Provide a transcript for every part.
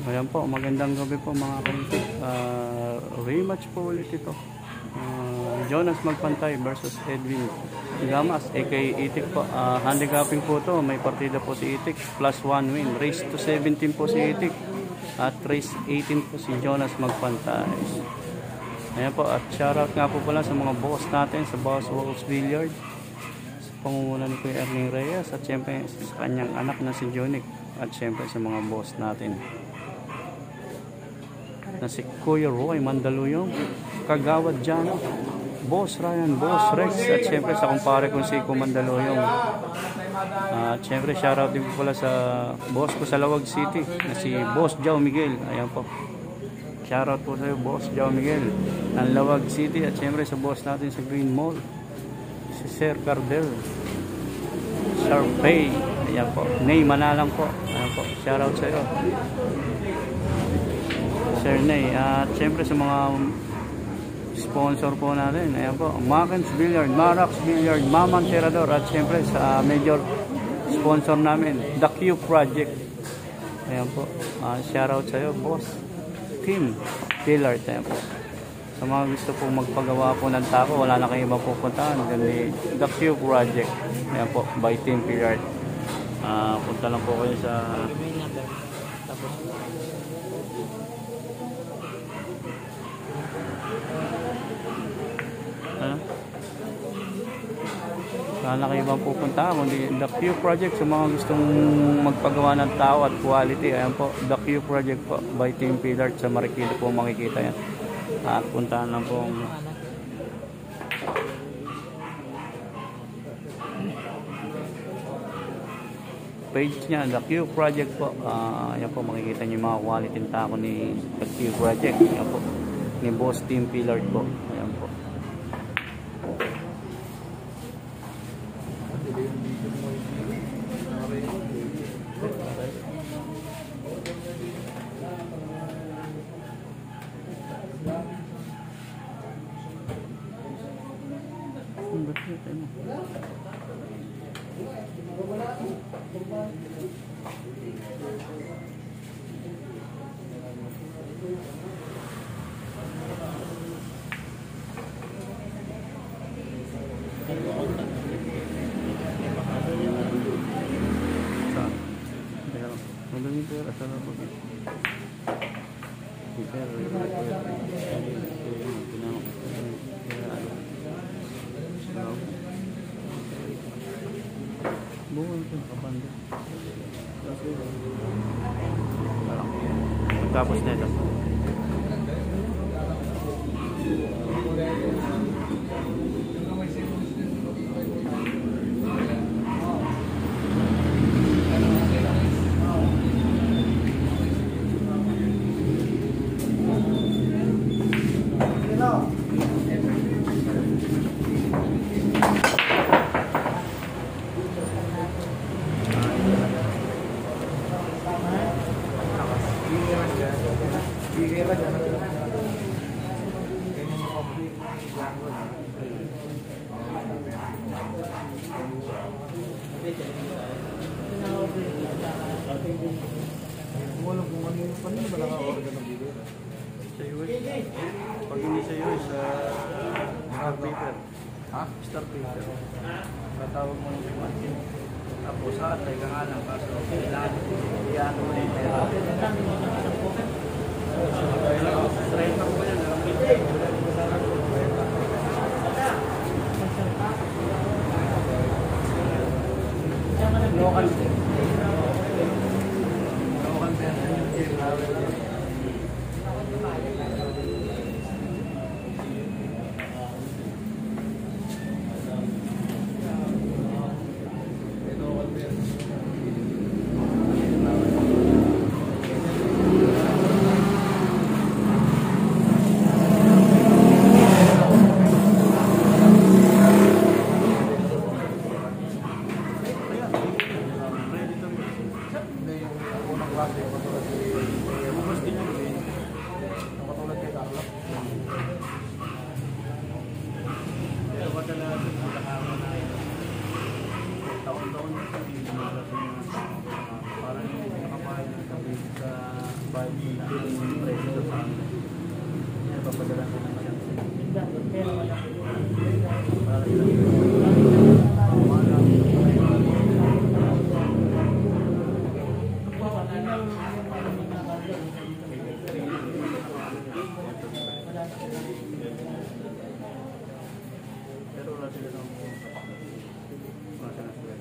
Ayan po, magandang gabi po mga kaibigan. Rematch po ulit ito. Jonas Magpantay versus Edwin Gamas, aka Itik po. Handicapping po to, may partida po si Itik, plus 1 win. Race to 17 po si Itik at race 18 po si Jonas Magpantay. Ayan po, at shoutout nga po pala sa mga boss natin sa Boss Wolves Billiard, sa pangunguna ni Kuya Erling Reyes, at syempre sa kanyang anak na si Jonic, at syempre sa mga boss natin na si Kuya Roy Mandaluyong, Kagawad Jano, Boss Ryan, Boss Rex, at syempre sa kumpare kong si Kuya Mandaluyong. At syempre shoutout din po pala sa boss ko sa Lawag City na si Boss Jao Miguel. Ayan po, shoutout po sa iyo, Boss Jao Miguel ng Lawag City. At syempre sa boss natin sa Green Mall, si Sir Cardel Sharpay. Ayan po, Nay Manalang po. Ayan po, shoutout sa iyo, Sir Nay. At syempre sa mga sponsor po natin, ayan po, Makens Billiard, Marax Billiard, Maman Terador, at syempre sa major sponsor namin, The Q Project. Ayan po, shoutout sa iyo, Boss Team Billiard. Ayan po, sa mga gusto po magpagawa po ng tako, wala na kayo mapupuntahan, kundi The Q Project. Ayan po, by Team Billiard. Punta lang po kayo sa wala kayo bang pupunta kundi The Q Project sa mga gustong magpagawa ng tao at quality. Ayan po, The Q Project po by Team Billiard. Sa Marikina po makikita yan, at puntahan lang po ang page niya, The Q Project po. Ayan po, makikita niyo yung mga quality ng tako ni The Q Project. Ayan po, ni Boss Team Billiard po. Ayan po. Tapos na ito. Pag hindi sa iyo, sa Star Paper. Ha? Star Paper. Tatawag mo ng kumasin. Tapos ay ka nga lang. Kaso kailangan iyan mo na yung pera. Straight up mo yan. Local pera. kahit hindi na yung presyo sa amin. Papadala ko naman yan. Para pero wala sila ng wala sila ng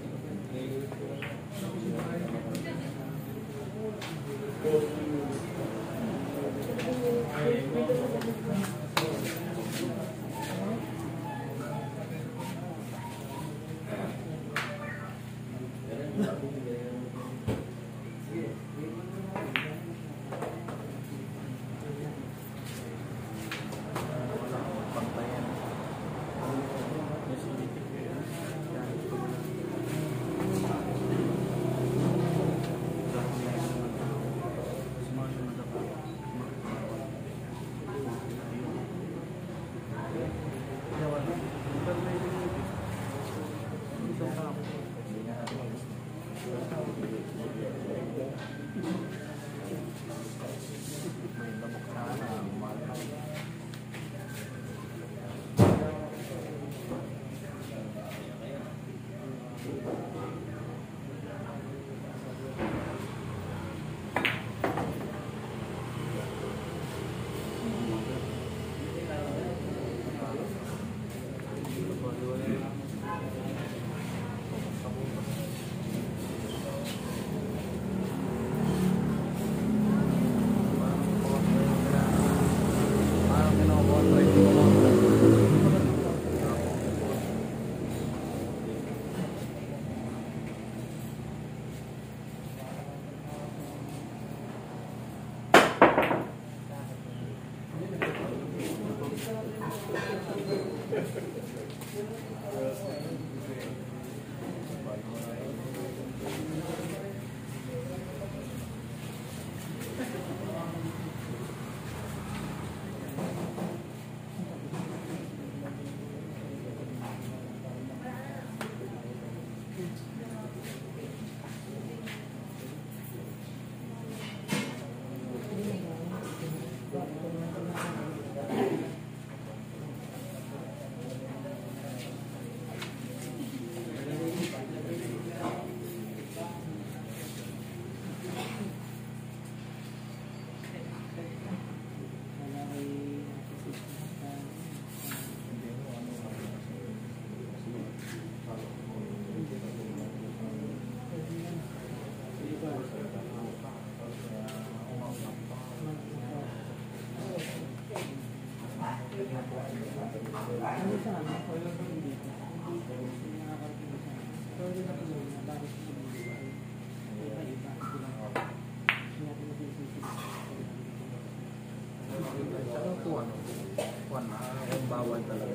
bawal talaga.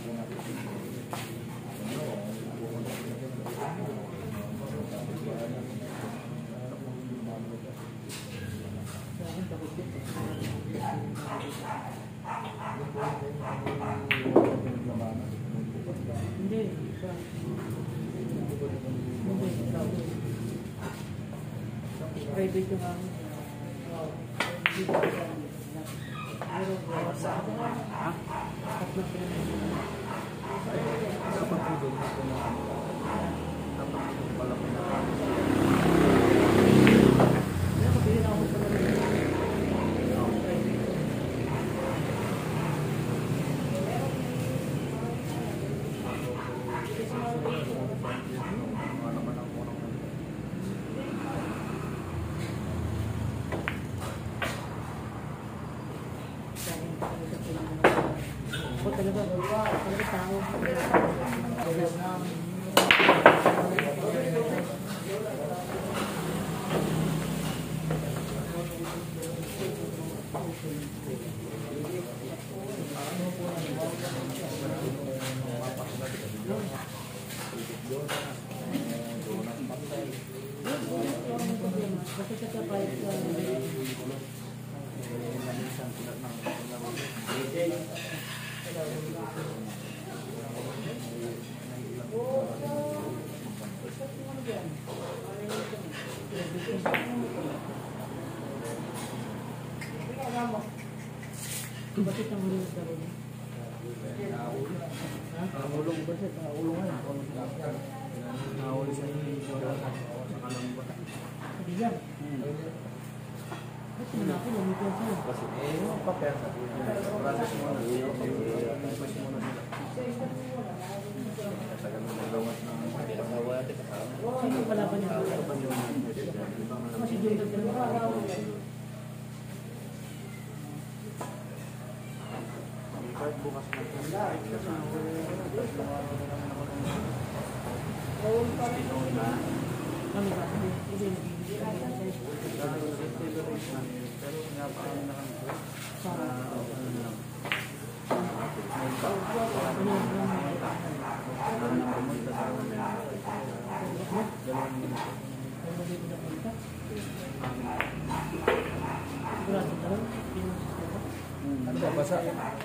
Private yung kami. Bakit ang ulo sa ulo? Ang ulong ba siya? Ang ulong nga. Nahuli sa kalamba. Sabi yan. Kasi na ako, lumipin siya. Kasi papersa. Process mo na. Process mo na nila. Tagal mo nagawas ng pagkasawa natin kasama. Sino pala ba niya? Kasi doon ka talaga. Kahit bukas na Kami ba? Hindi. Pero nga pa kami na kami. ano ba, basa?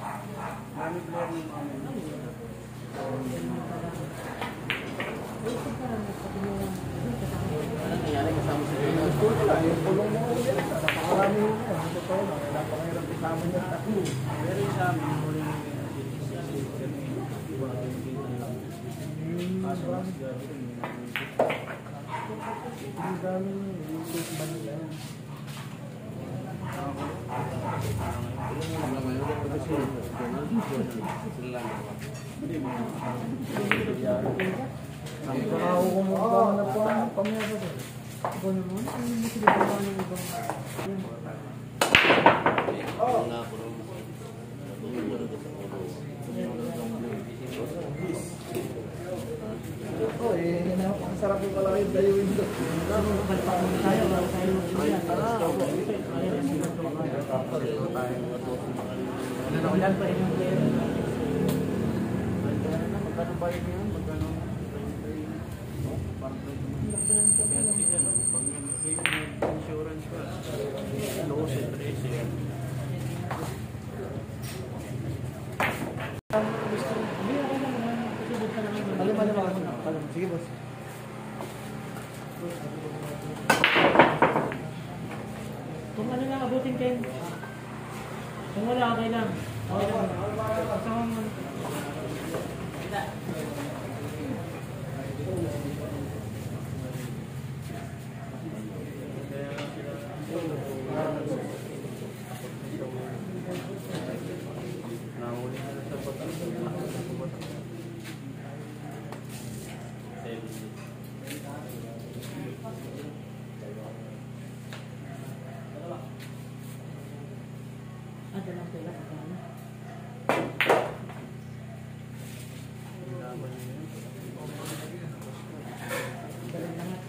Ano nangyari kasama sa inyo? Yung pulong mo ulit. Napakarami mo na. Ito pa yun. Napakahirap kasama niya. Pero sa amin, huli Ang dami yung case ba nila? Ang kakao ko mo ba na po ang pamilya ko? Ikaw naman, ano mo sila gawa ng ibang... Oo, ang sarap yung kalaki yung dayuin doon. Palpak mo tayo, wala tayo mag-iyan. Ano na ko yan? Pa rin yung player. Magkano ba yun yun? Magkano? Pag insurance ka, loss and tracing. Sige, boss. Kung ano lang abutin kayo. Kung wala, okay lang. Okay lang. Basta kung... Nahuli na sa Dalang pera pa kaya. Dalang lahat.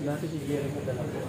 Dati si Jericho dala po.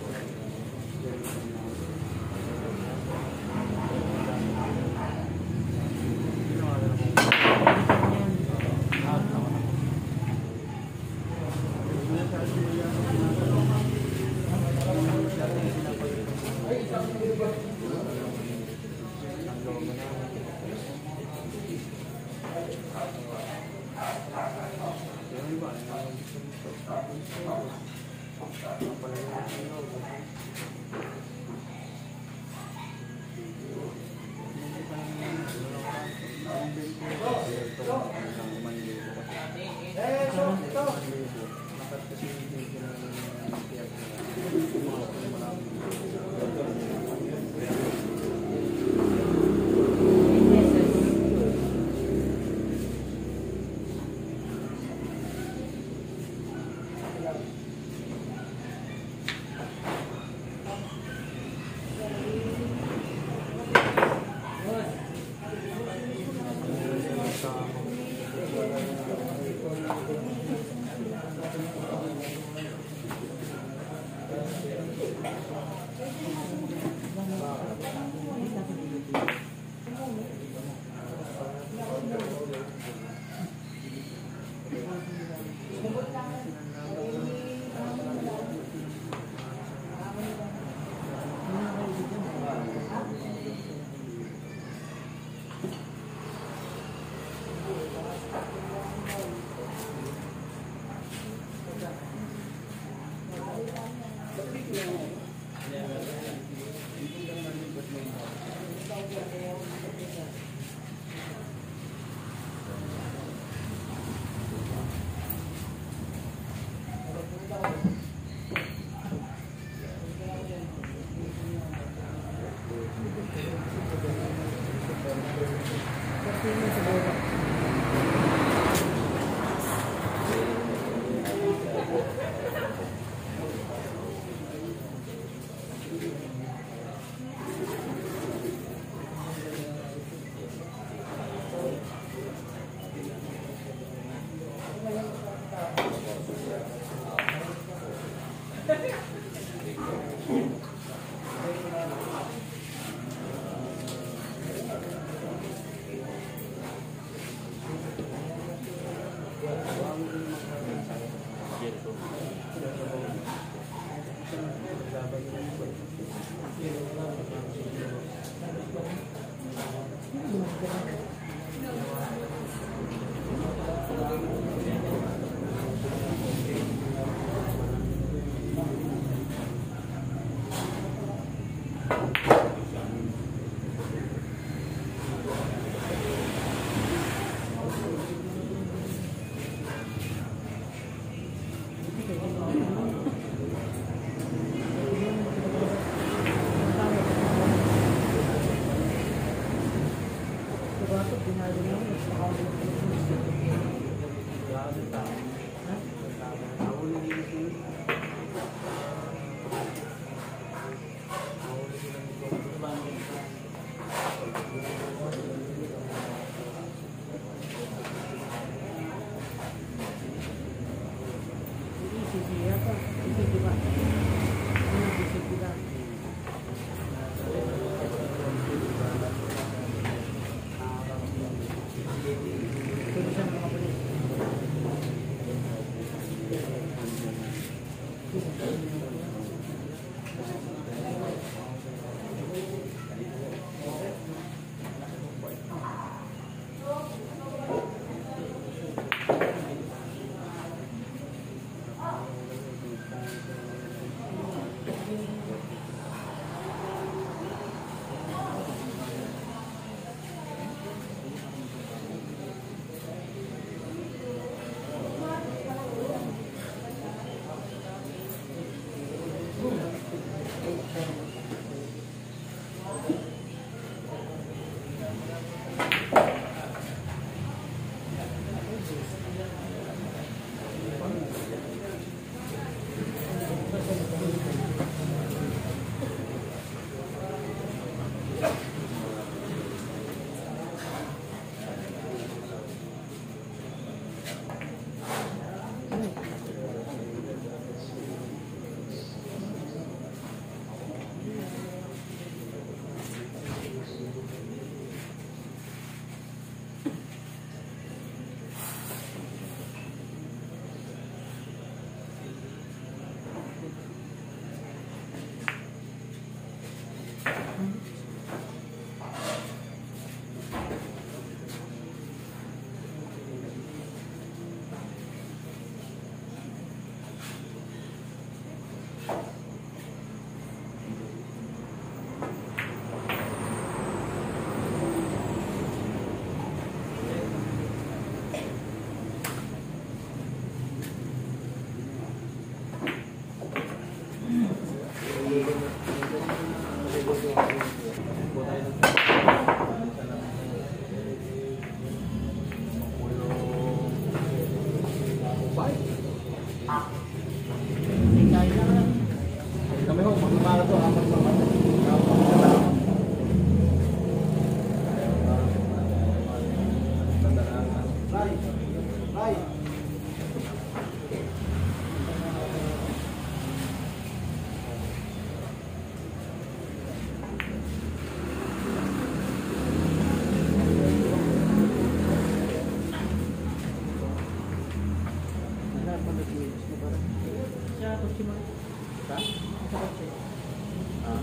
Siya, kutsi mo. Ha? Sa kutsi. Ah.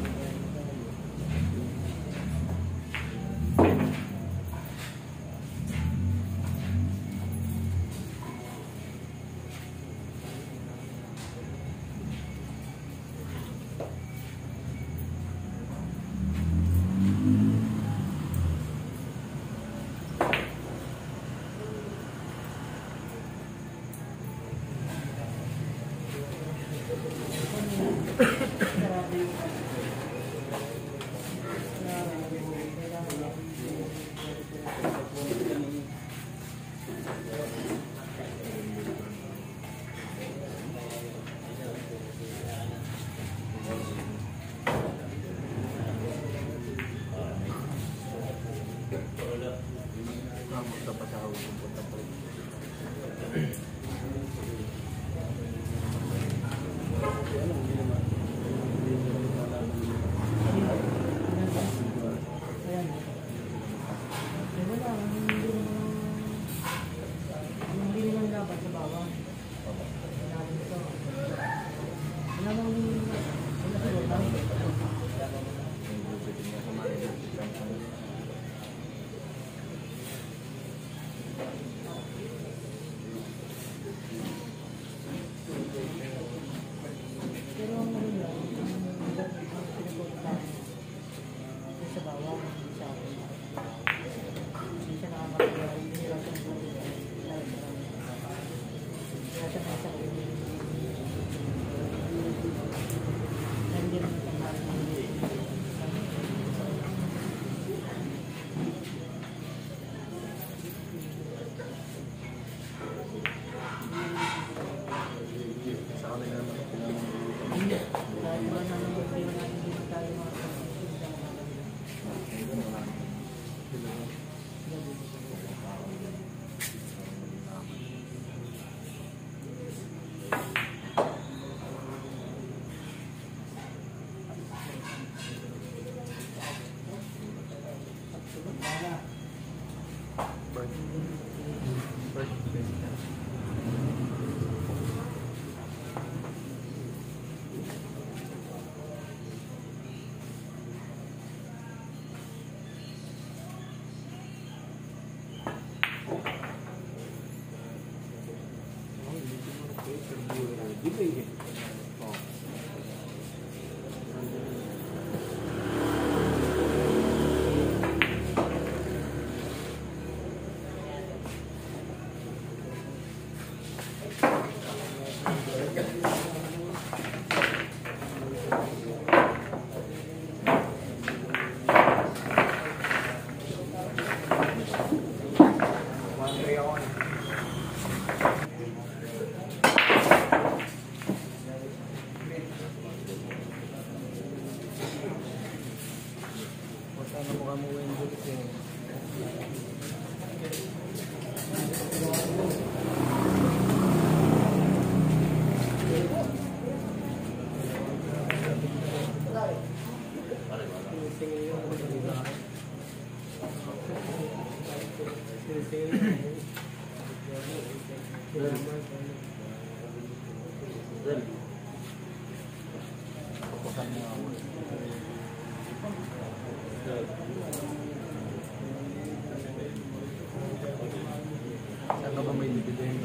Saan ka ba may dividend?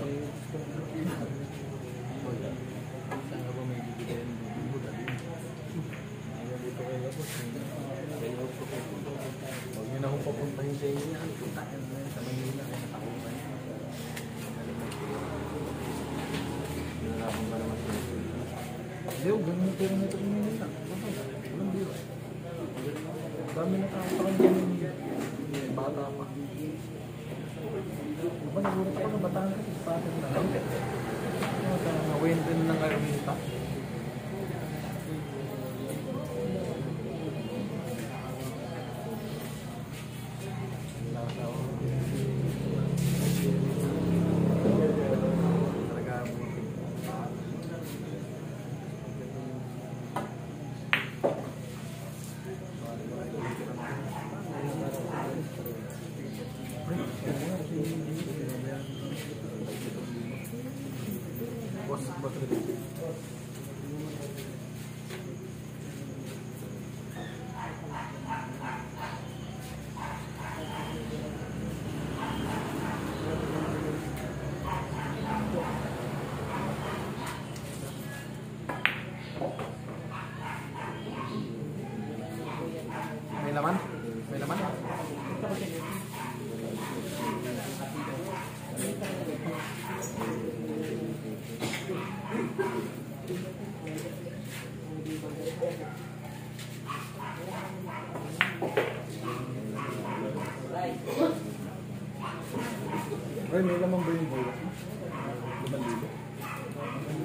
Saan ka ba may dividend? Dito kayo po. Huwag nyo na akong papuntahin sa inyo. Punta yan na sa Manila. Nakakupan. Nalakong ba naman sa inyo? Hindi, ganun pero nito yung Manila. Walang biro. Dami na kakapakang ganun. Bata pa. Diba nagulat ako na bataan kasi patag na lang. Nawin din ng Arminta. May laman? May laman? Ay, may laman ba yung bola? 5,000.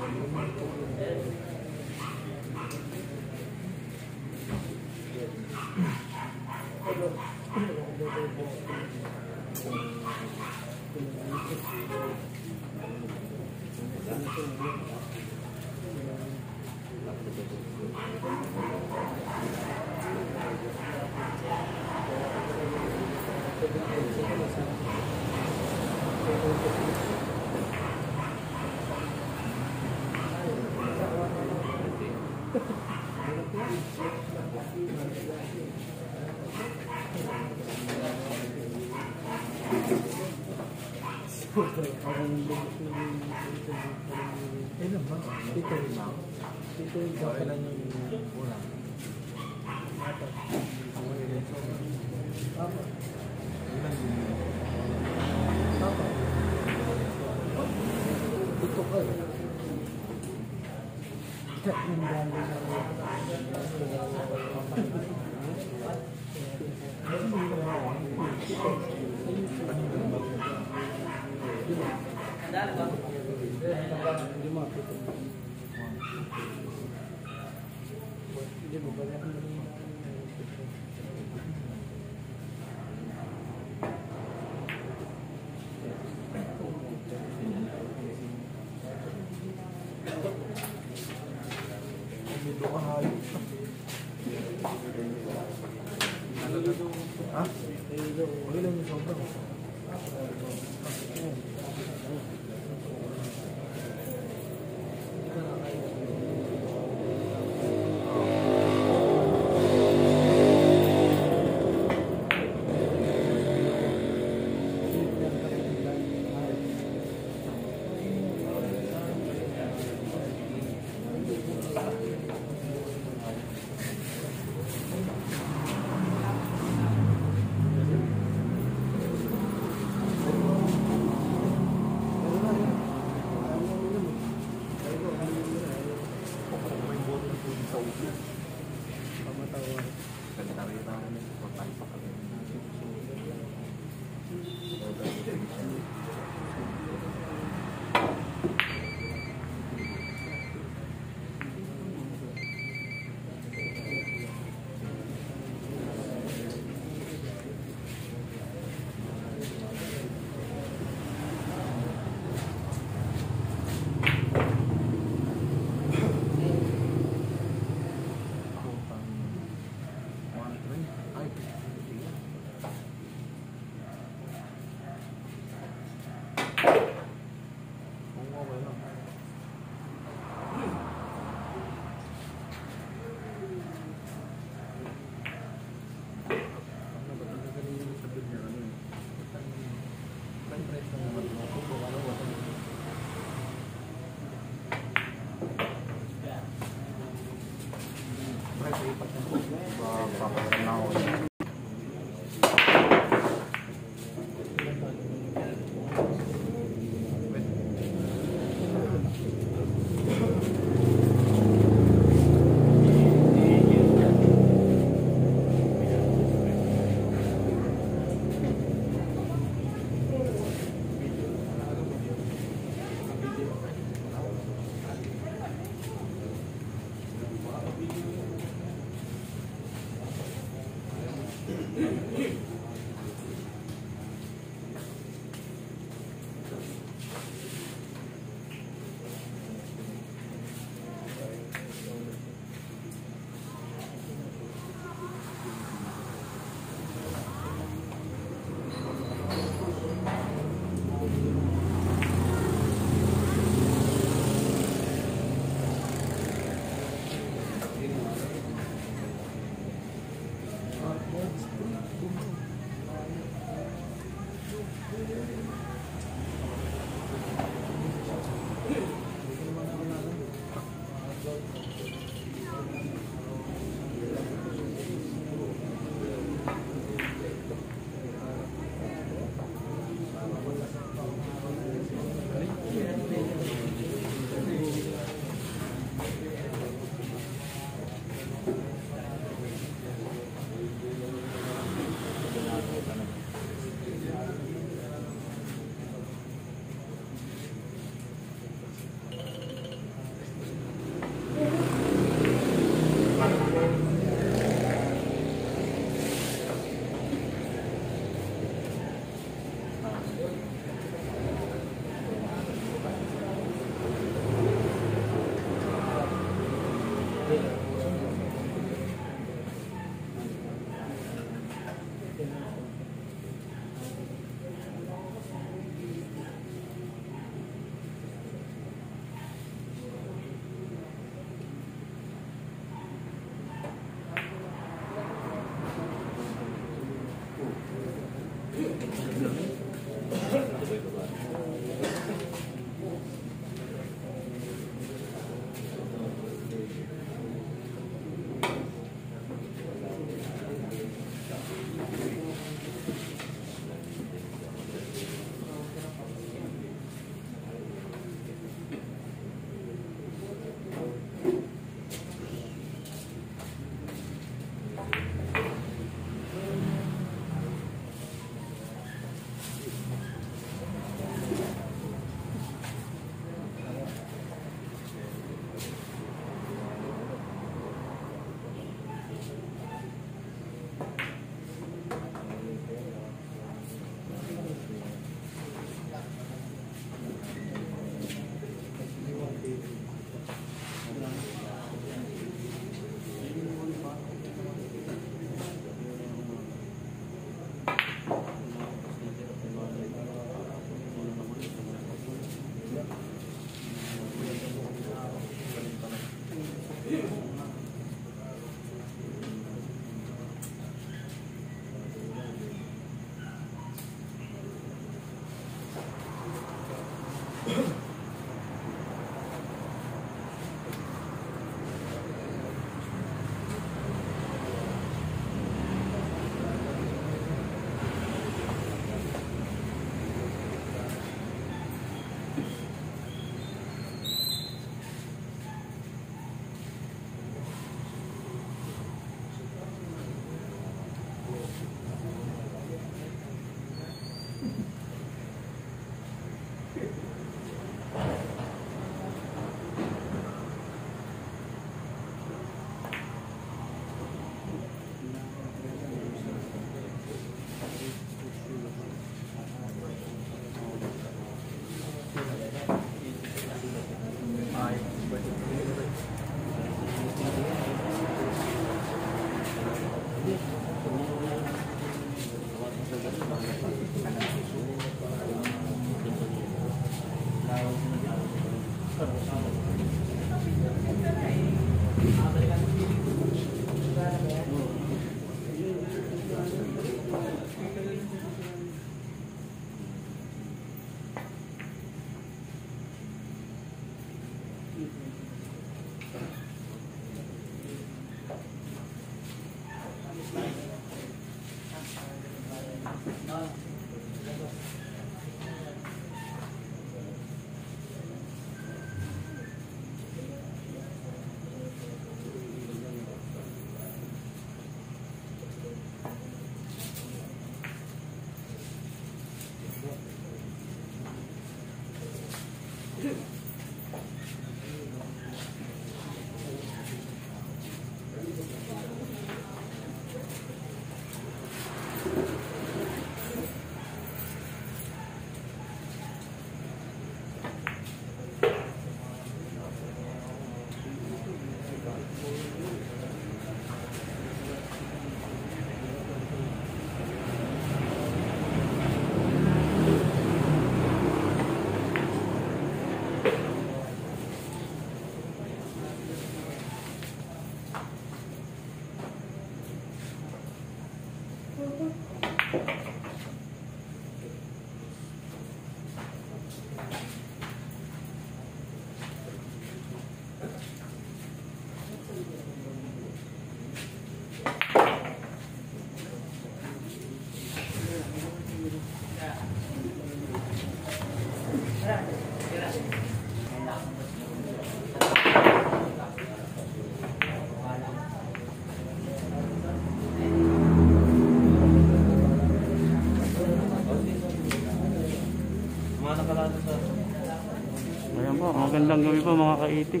Ayan po, magandang gabi po mga kaitik.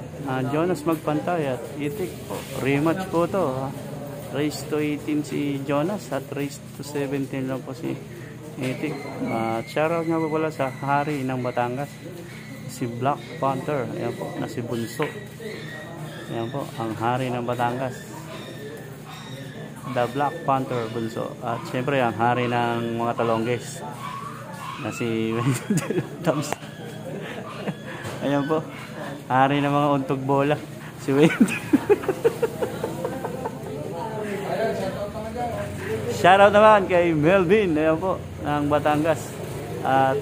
Jonas magpantay at itik po. Rematch po to. Race to 18 si Jonas at race to 17 lang po si itik. Shoutout nga po pala sa hari ng Batangas, si Black Panther. Ayan po, na si Bunso. Ayan po, ang hari ng Batangas, The Black Panther Bunso. At syempre ang hari ng mga Talongges, na si Tams. Ayan po, hari ng mga untog bola, si Wendy. Shoutout naman kay Melvin, ayan po, ng Batangas. At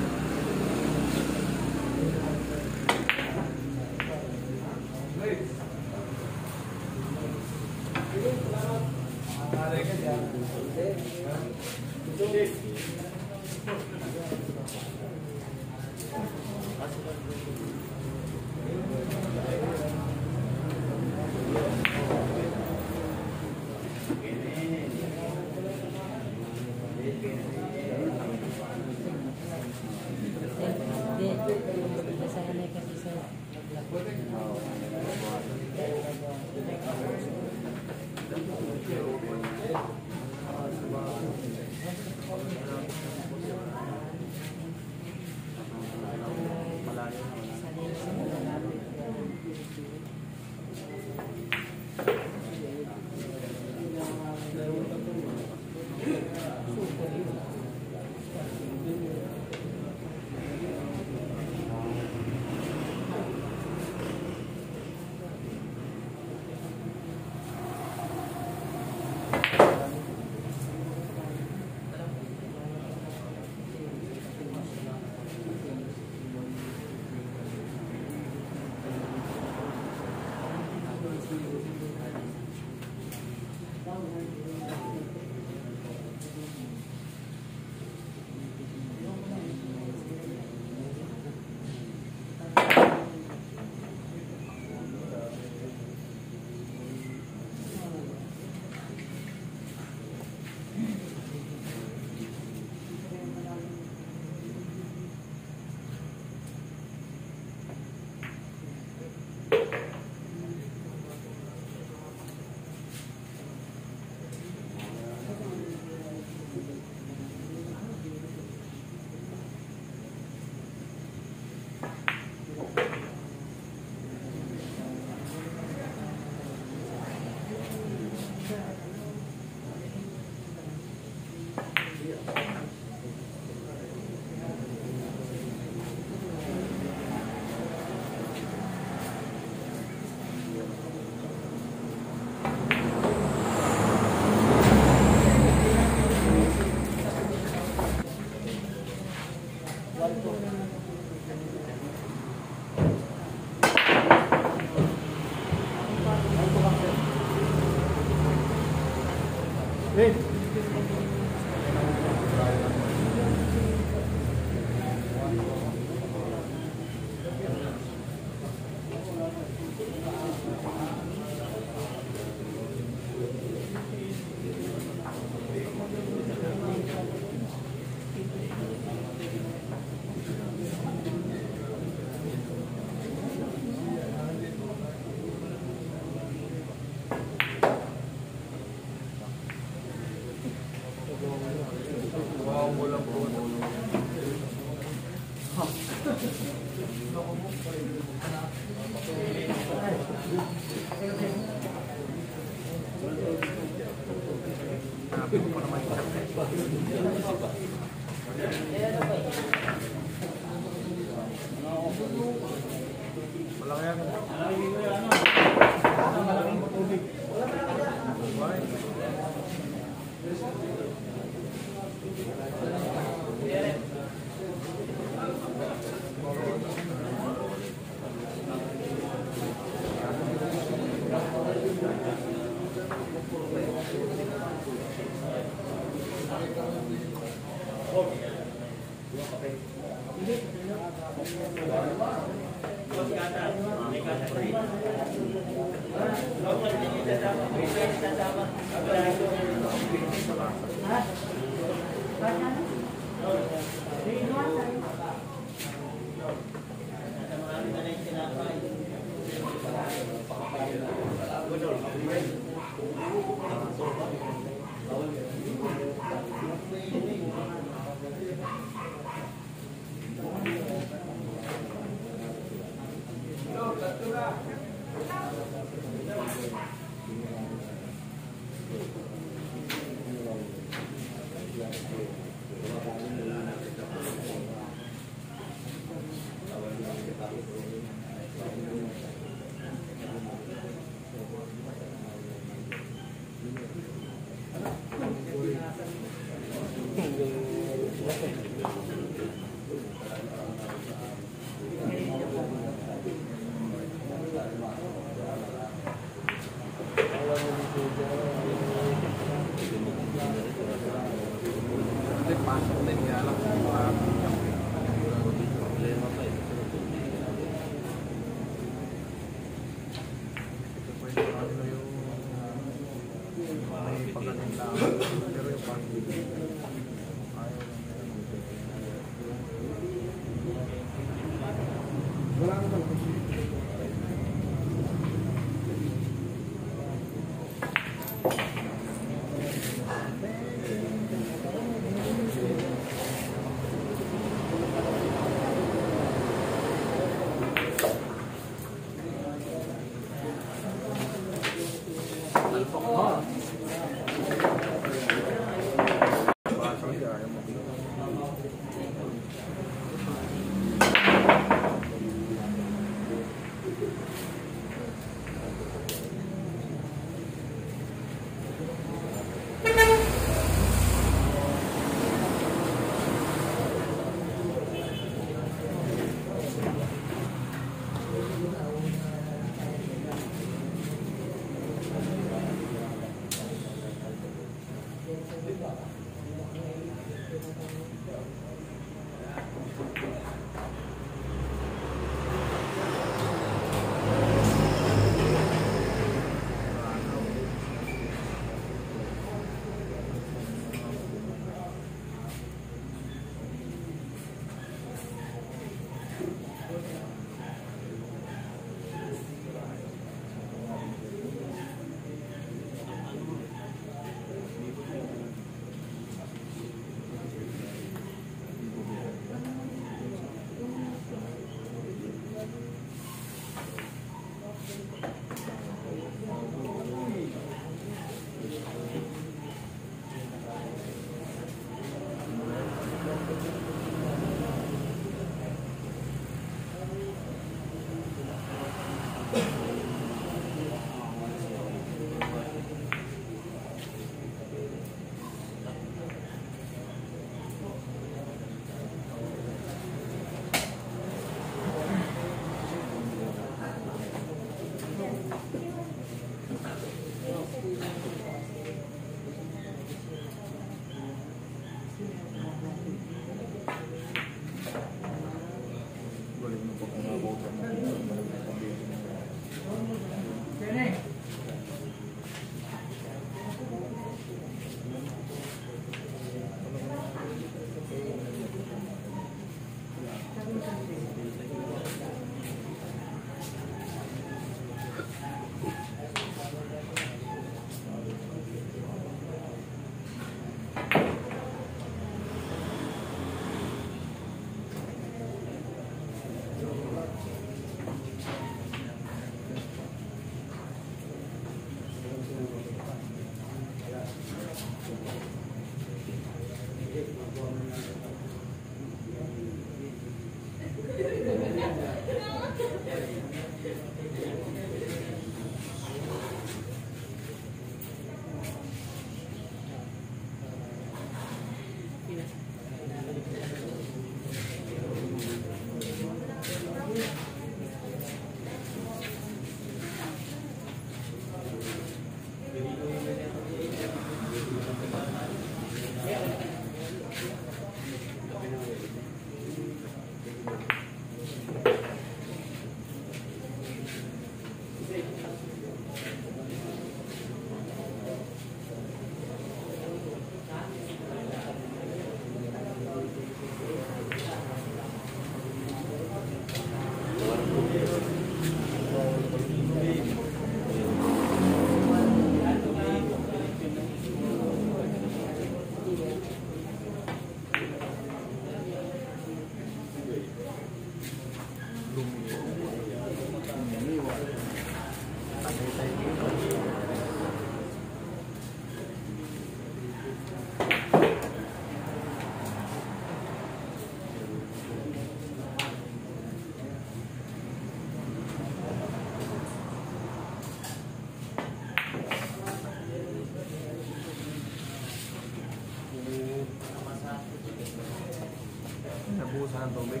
Nabuhusan ng tubig.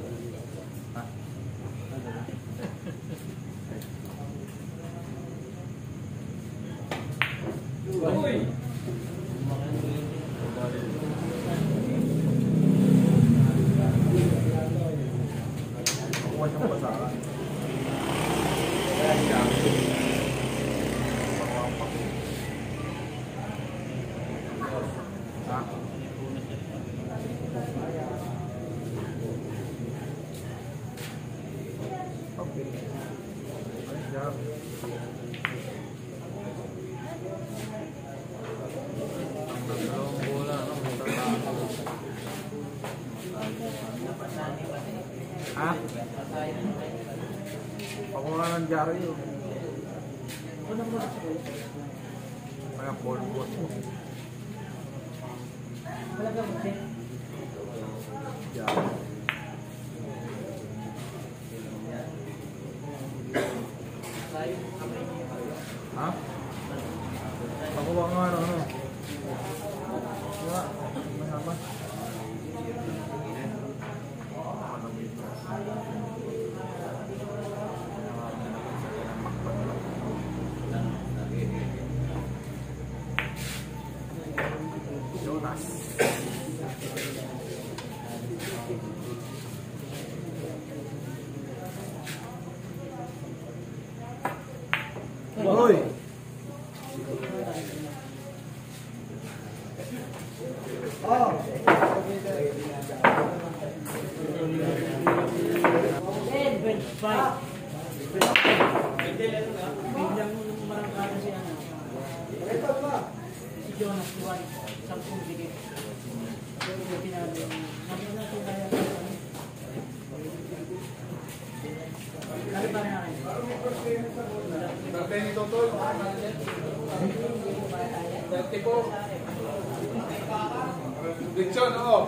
Ah. Uy! Kuha siyang basahan. Kaya siya. Ha? Okay. Siap. Dalawang bola, no? Ha? Pakuha ng jari yun. Kaya polvo. Jari. Ha? Pakuha nga ano. Wala. Masama. Biglang marangkada si ano. Si Jonas Duwan. 10 bigay. Yung tinabi. Namin natin kaya. Kali pa rin akin. Benito Tol. 30 po. Dixon, oo.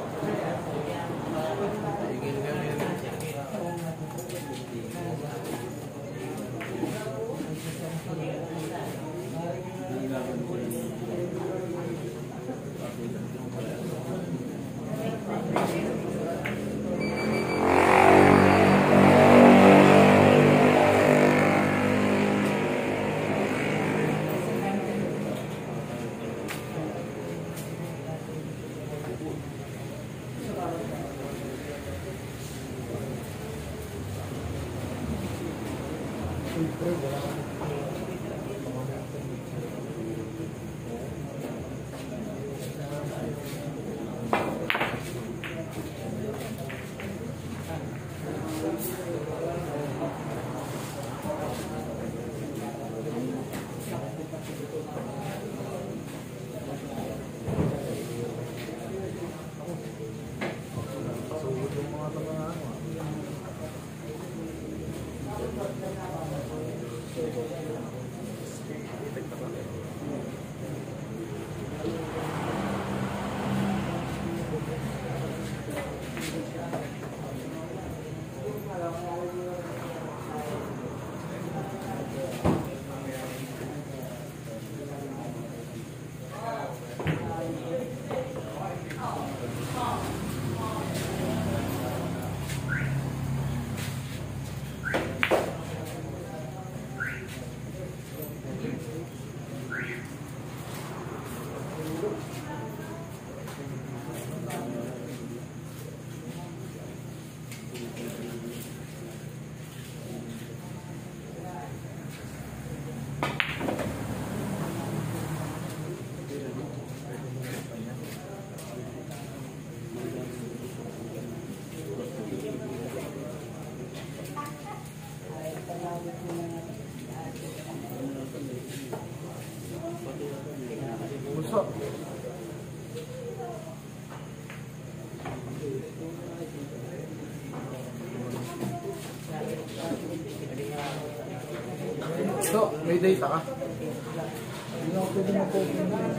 Puso. So, may data ka? Hindi ako pwede mag-open.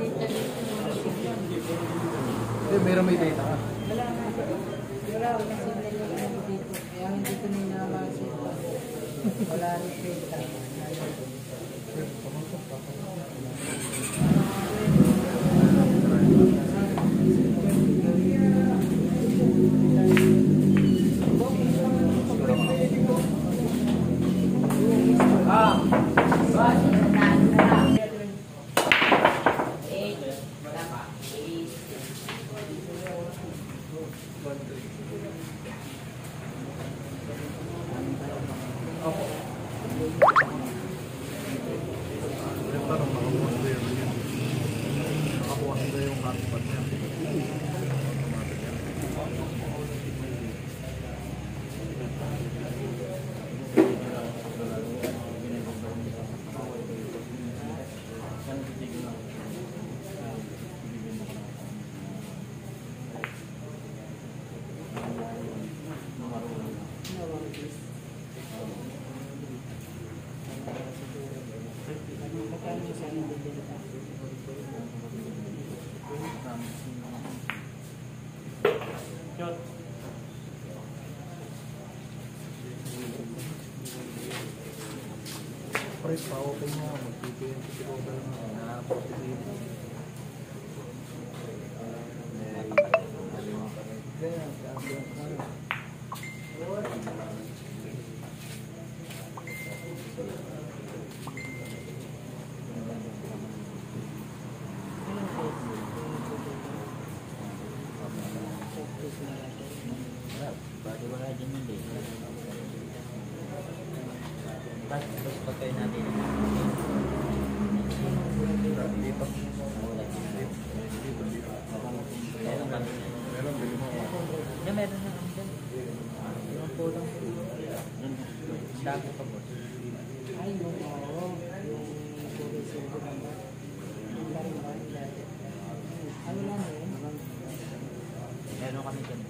Hindi, meron may data ka. Wala na. Wala ko kasi nilagay dito. Kaya hindi ko ninamasin. Wala rin data. Press pa, open mo. Mag-PPM si Rover na positive. meron na andun. Yung pulang Dami pa boss. ay, yung oo. Yung sulit-sulit naman. Yung laruan. Ano lang yun? Meron kami dyan.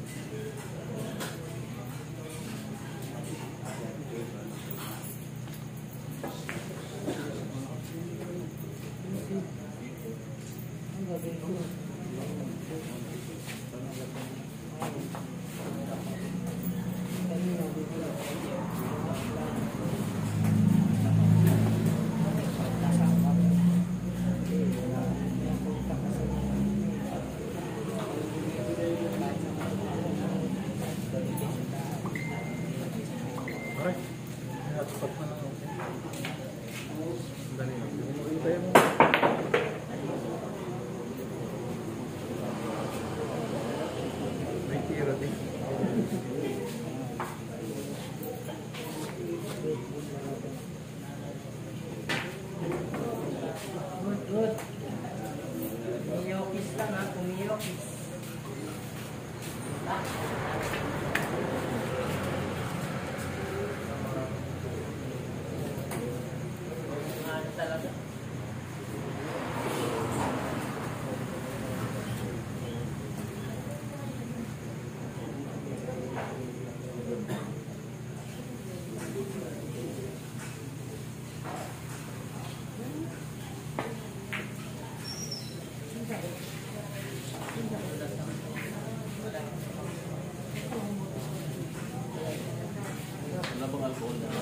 Ang gagawin ko. Aray. Hotspot na lang ako. Dali lang. Hintayin mo. May tira din. Good, good. Kumiyokis lang ha, kumiyokis. Ano talaga? Wala bang alcohol na?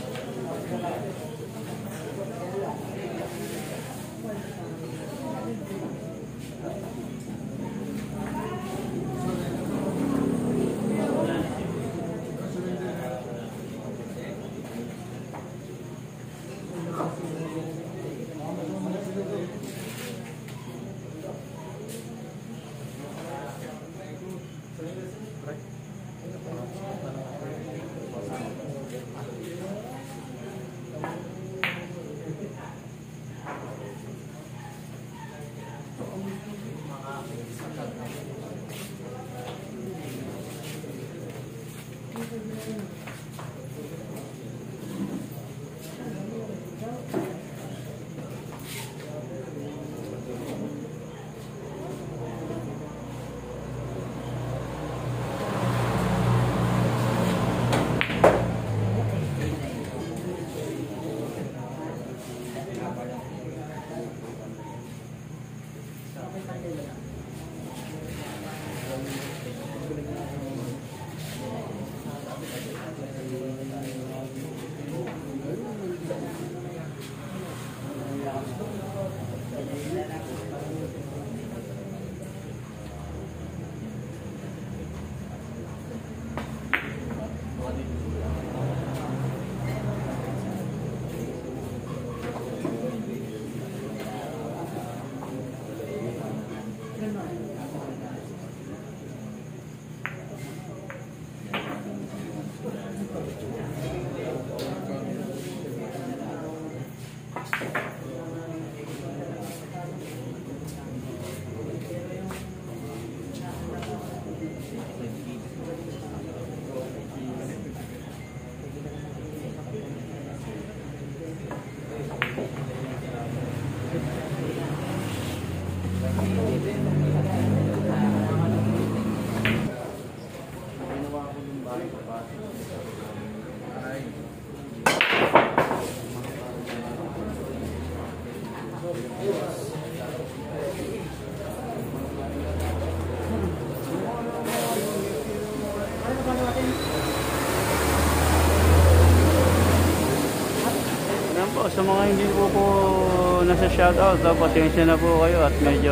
Ayan po, sa mga hindi po nasa shoutout, pasensya na po kayo at medyo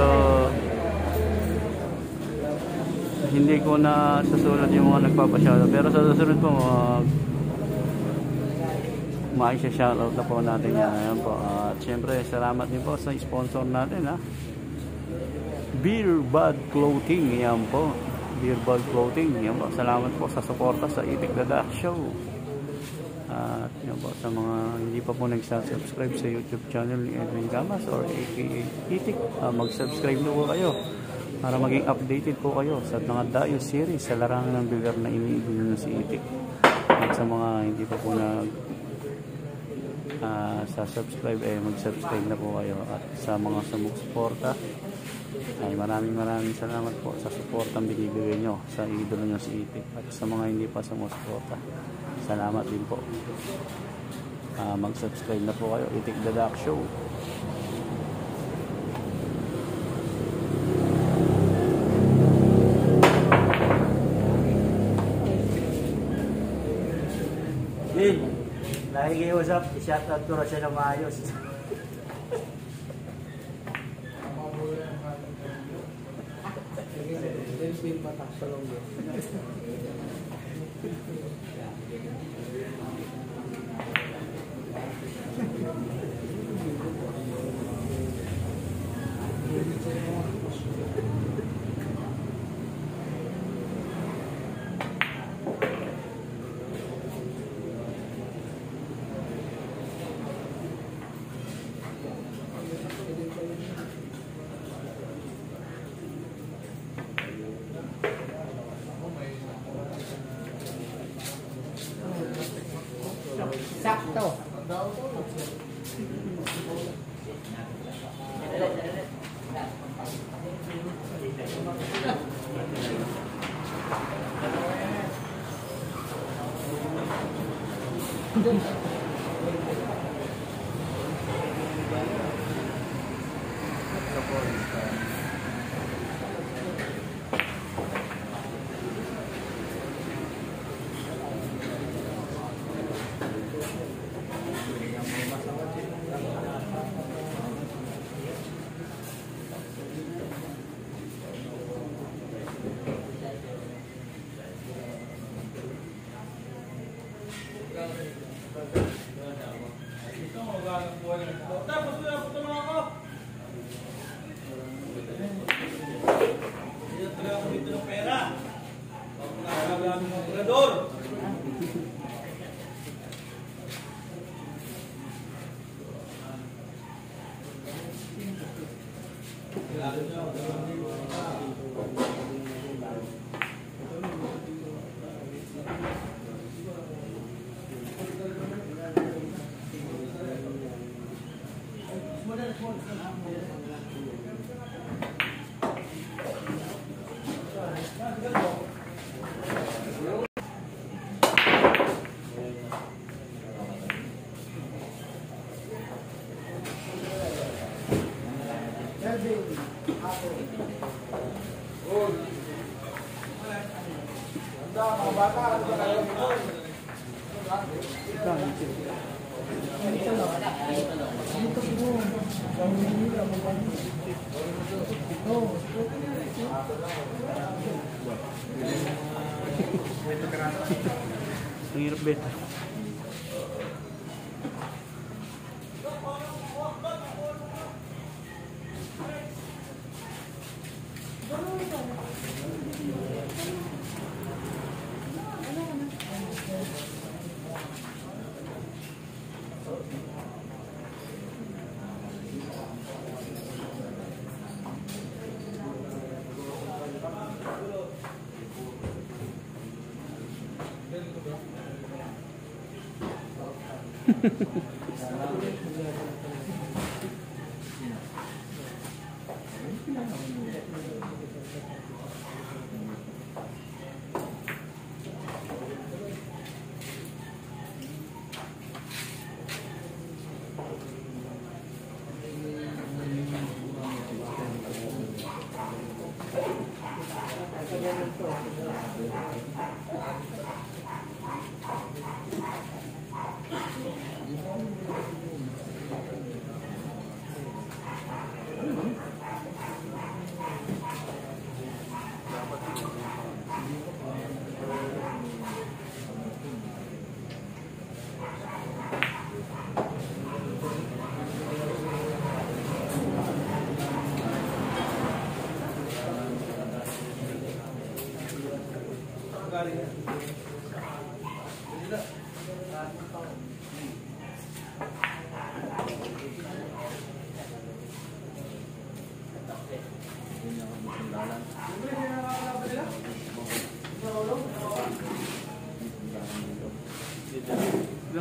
hindi ko na susulat yung mga nagpapa-shoutout. Pero sa susunod po, maayos sa shoutout na po natin yan. Ayan po. At syempre, salamat din po sa sponsor natin, ha. Beer Bud Clothing. Ayan po. Beer Bud Clothing. Ayan po. Salamat po sa suporta sa Itik Dadak Show. At yun po, sa mga hindi pa po nag-subscribe sa YouTube channel ni Edwin Gamas or aka Itik, mag-subscribe na po kayo para maging updated po kayo sa mga Dayo series sa larangan ng bilyar na iniibig ng si Itik. At sa mga hindi pa po sa subscribe ay mag-subscribe na po kayo, at sa mga sumusuporta ay maraming salamat po sa suportang binibigay nyo sa idolo nyo si Itik. At sa mga hindi pa sumusuporta, salamat din po. Mag-subscribe na po kayo. Itik The Duck Show. Lin, lagi kayo usap, i-shoutout ko rin siya na maayos. Delphine Patak sa longgo. Sakto. Ang hirap bet.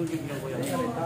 gig na kuya?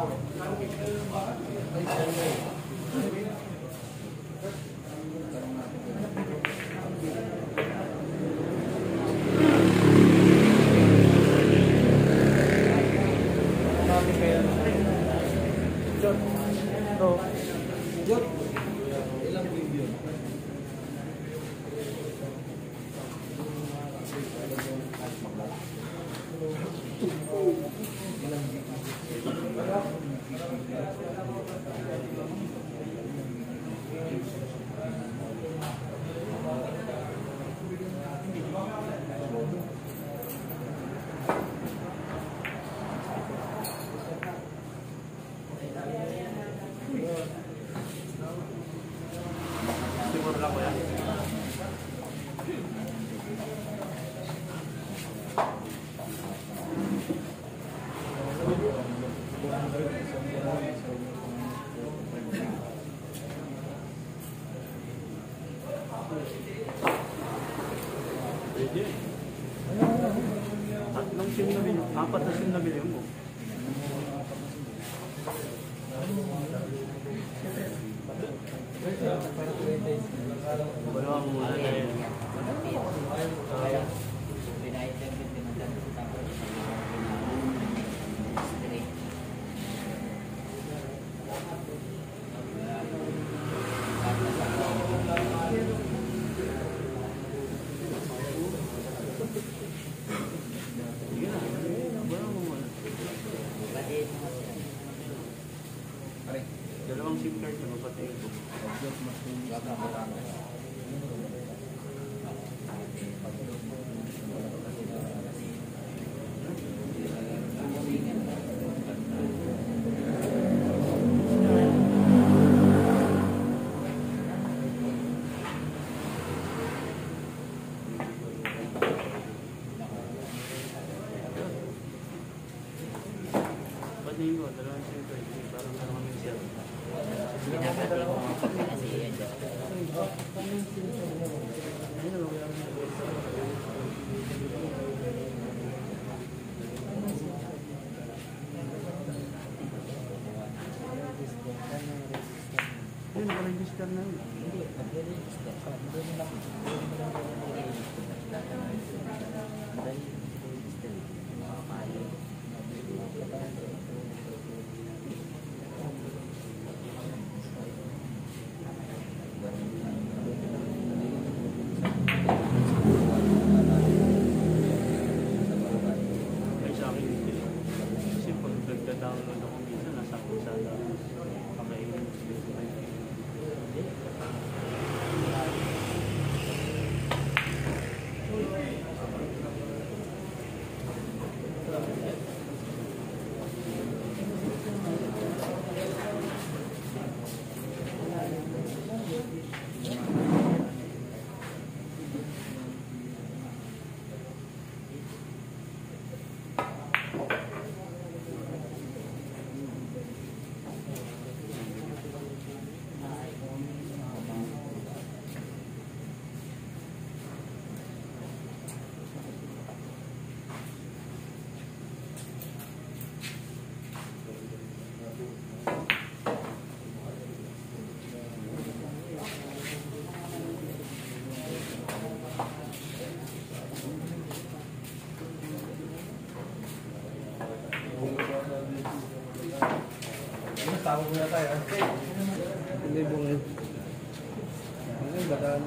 Siguro lang kuya. Pwede. Tatlong sim na bilhin. 4 na sim na bilhin mo. Wala mo muna na yun. Sige na. Wala mo muna. Dalawang SIM card na mapatayin ko. Patayin ko, dalawang SIM card. Parang meron kami siya. Yun, nakaregister na yun. Ay sa akin hindi. Kasi pag nagda-download ako minsan, nasa kusada pakainin. Tawag muna tayo. Hindi bungin. Ano yung bataan?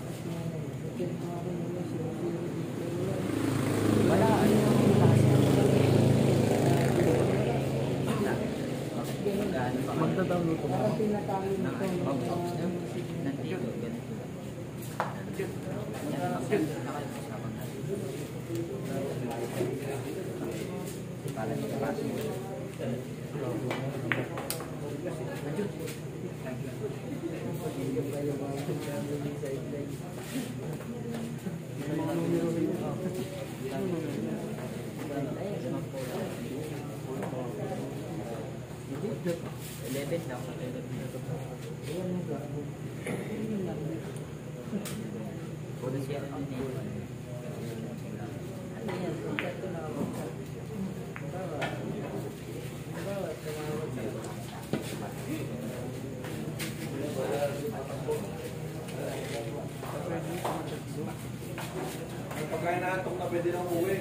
Wala, ano yung klase? Magda-download ko. Parang tinatawag nito. Pagka inaantok na pwede nang uwi.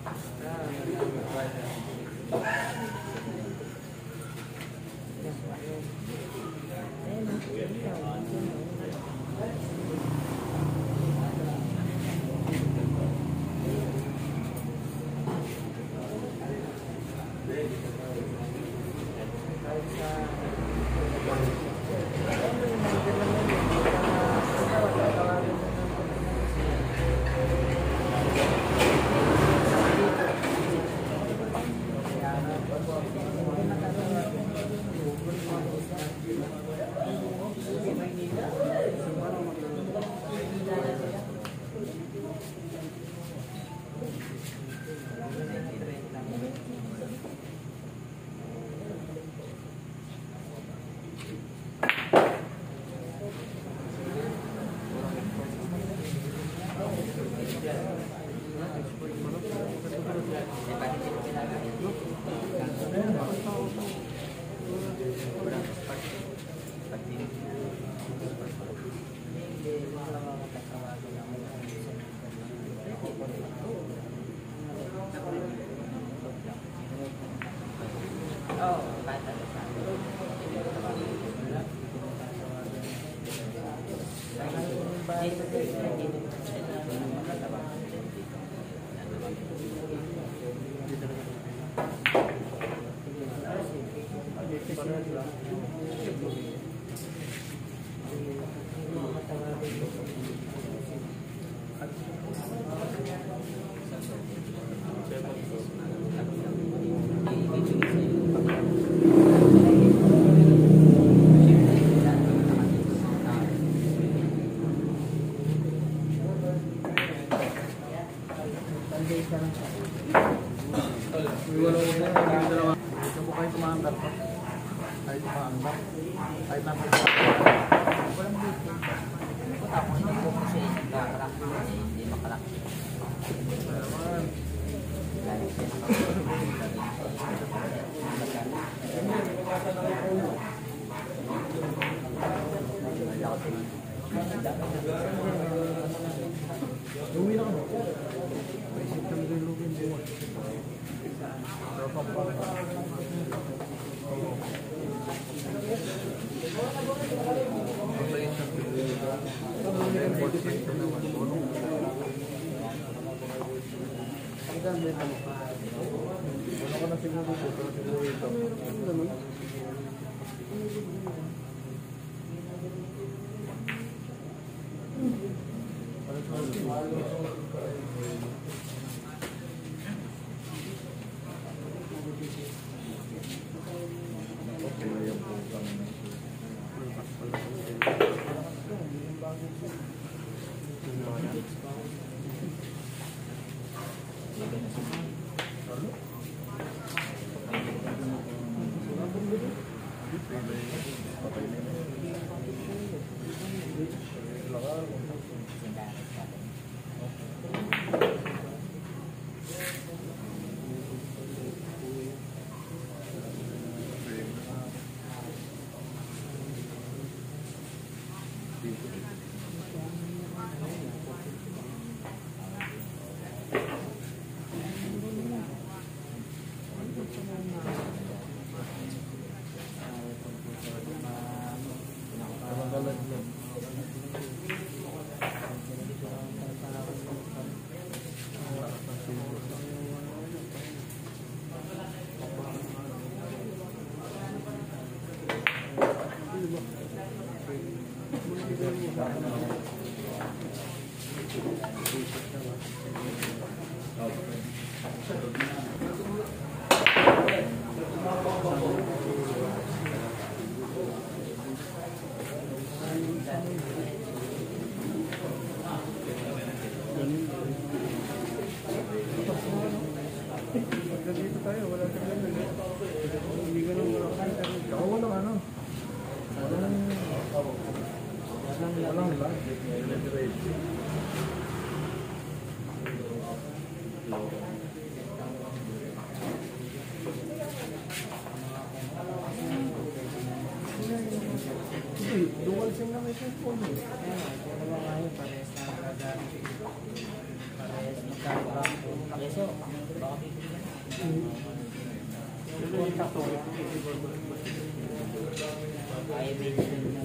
Gusto mo kayo tumaangkat pa? Kahit tumaangkat. Kahit natin uwi na kami. Paisip kami ng lugin buwan. Pero Dito tayo, wala tayong hindi ka nang ako walang ano. Walang lang. Dual SIM na may cellphone eh. Parehas na gagawin. Parehas magkakaroon ang pakeso. Baka bibigyan. Ay, medyo na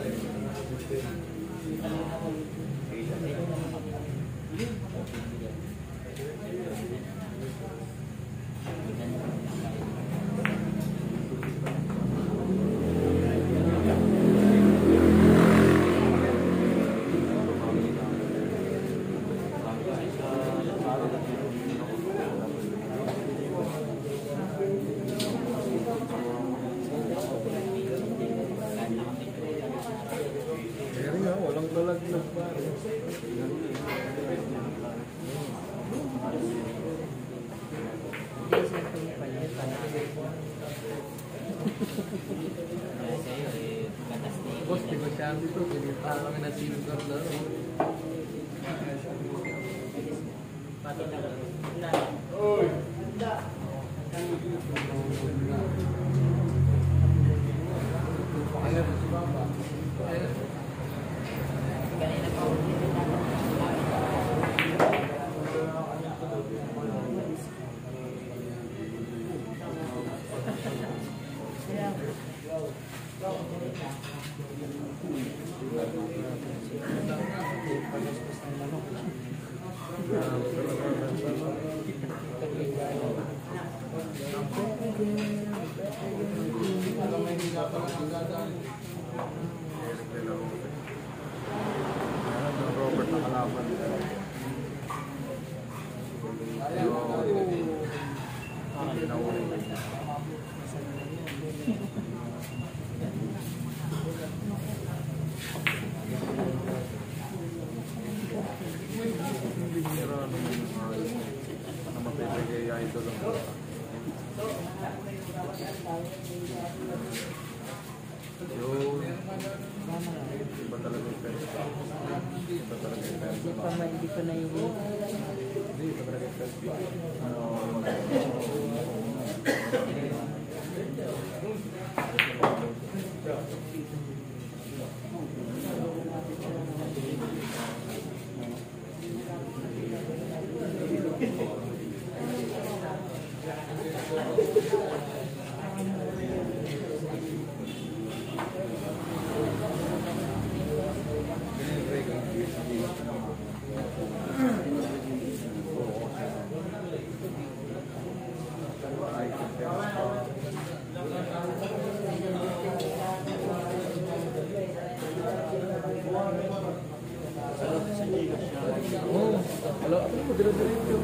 Kaya nga, walang lalaglag pa. Boss, negosyante to. Pinita kami na silver laro. Robert na kalaban. Iba talaga yung pera. Iba talaga yung pera. Hindi pa naiinip. Hindi, iba talaga yung pera. Wala, ano mo, dire-diretso.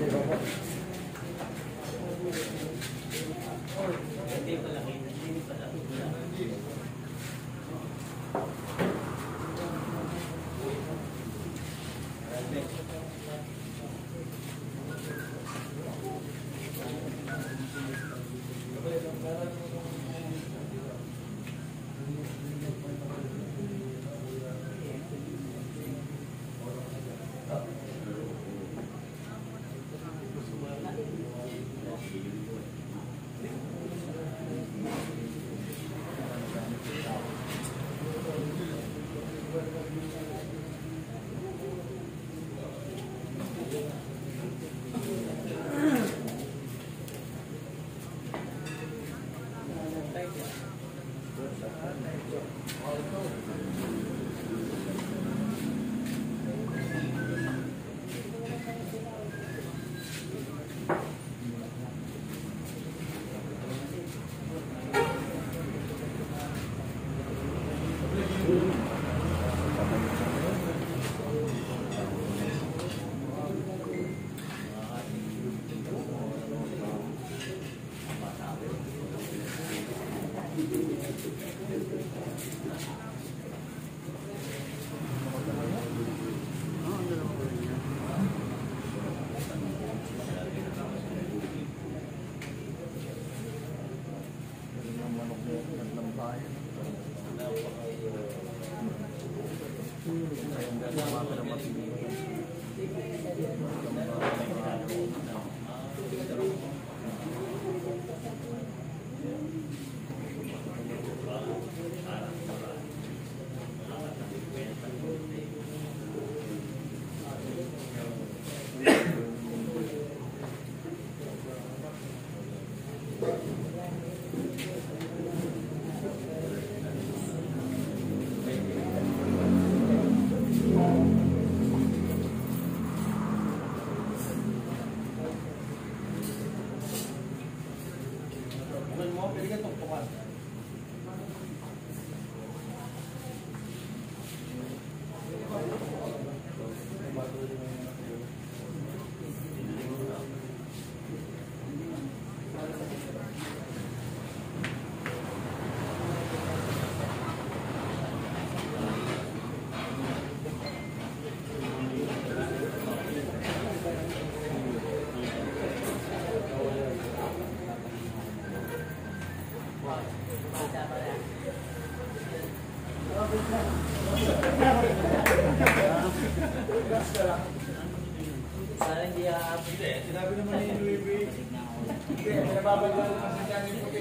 Sinabi naman ni Louis V. Hindi, pinababagyan naman si Johnny Puti.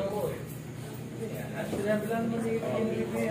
Sinabi lang ni Louis V.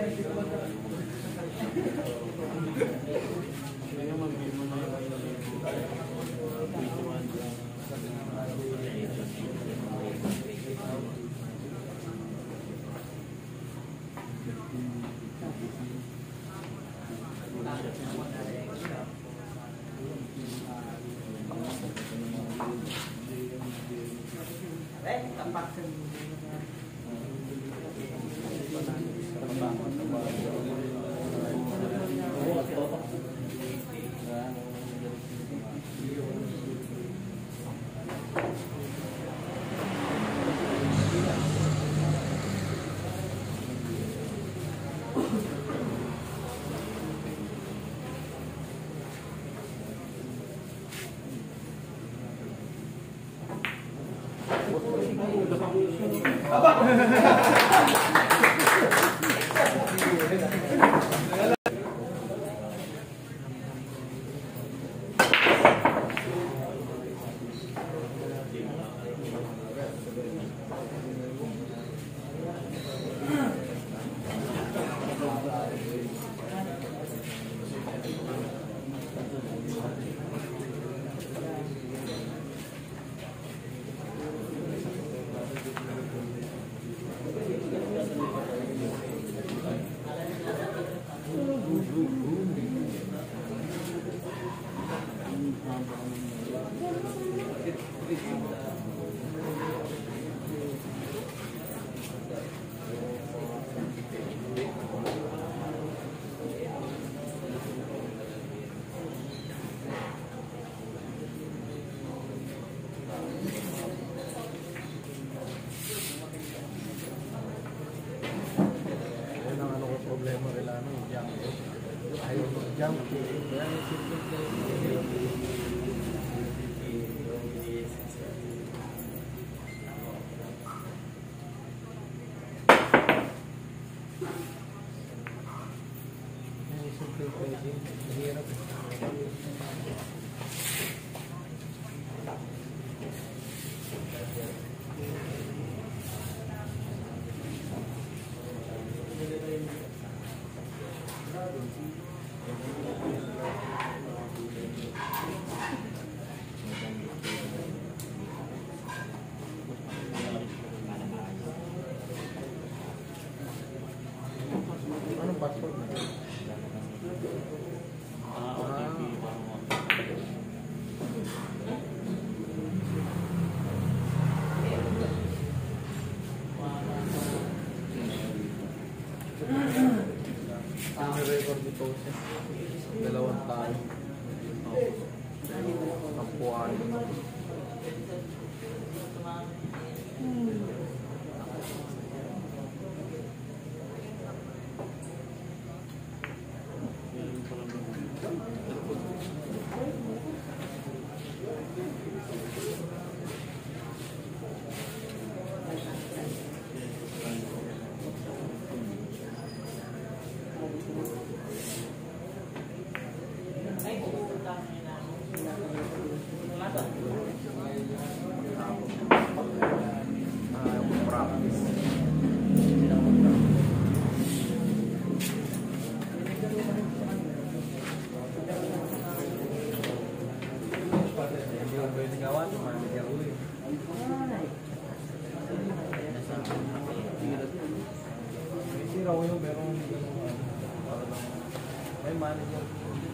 May manager.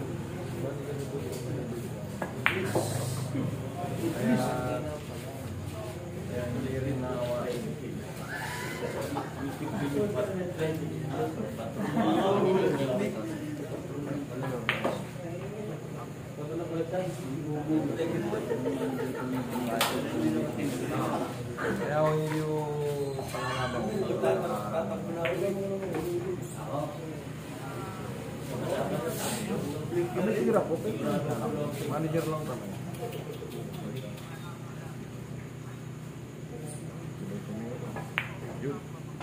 Kaya hindi rin nawain. Kaya ako yung pangangabang kami hirap, okay. Manager lang kami. Yun.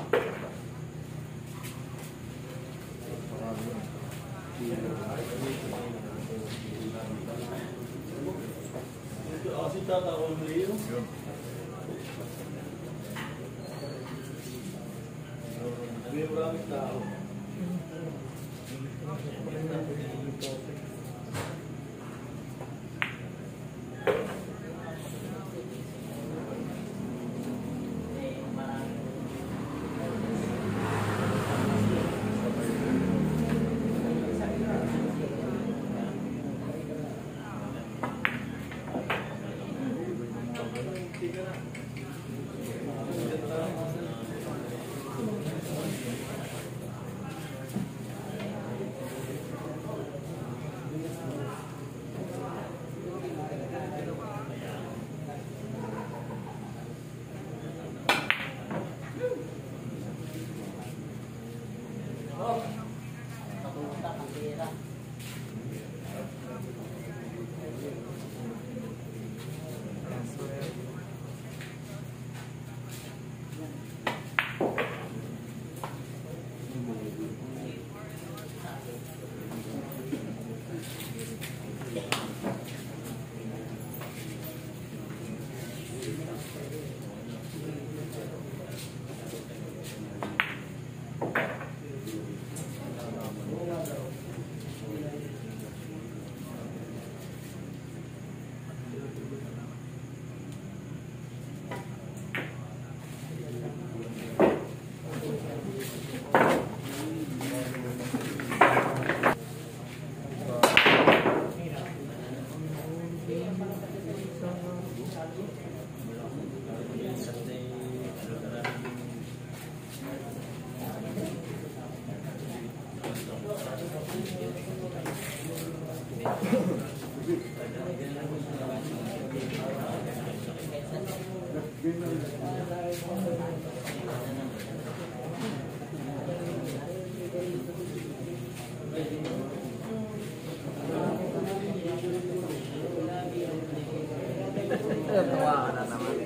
Tawa ka na naman.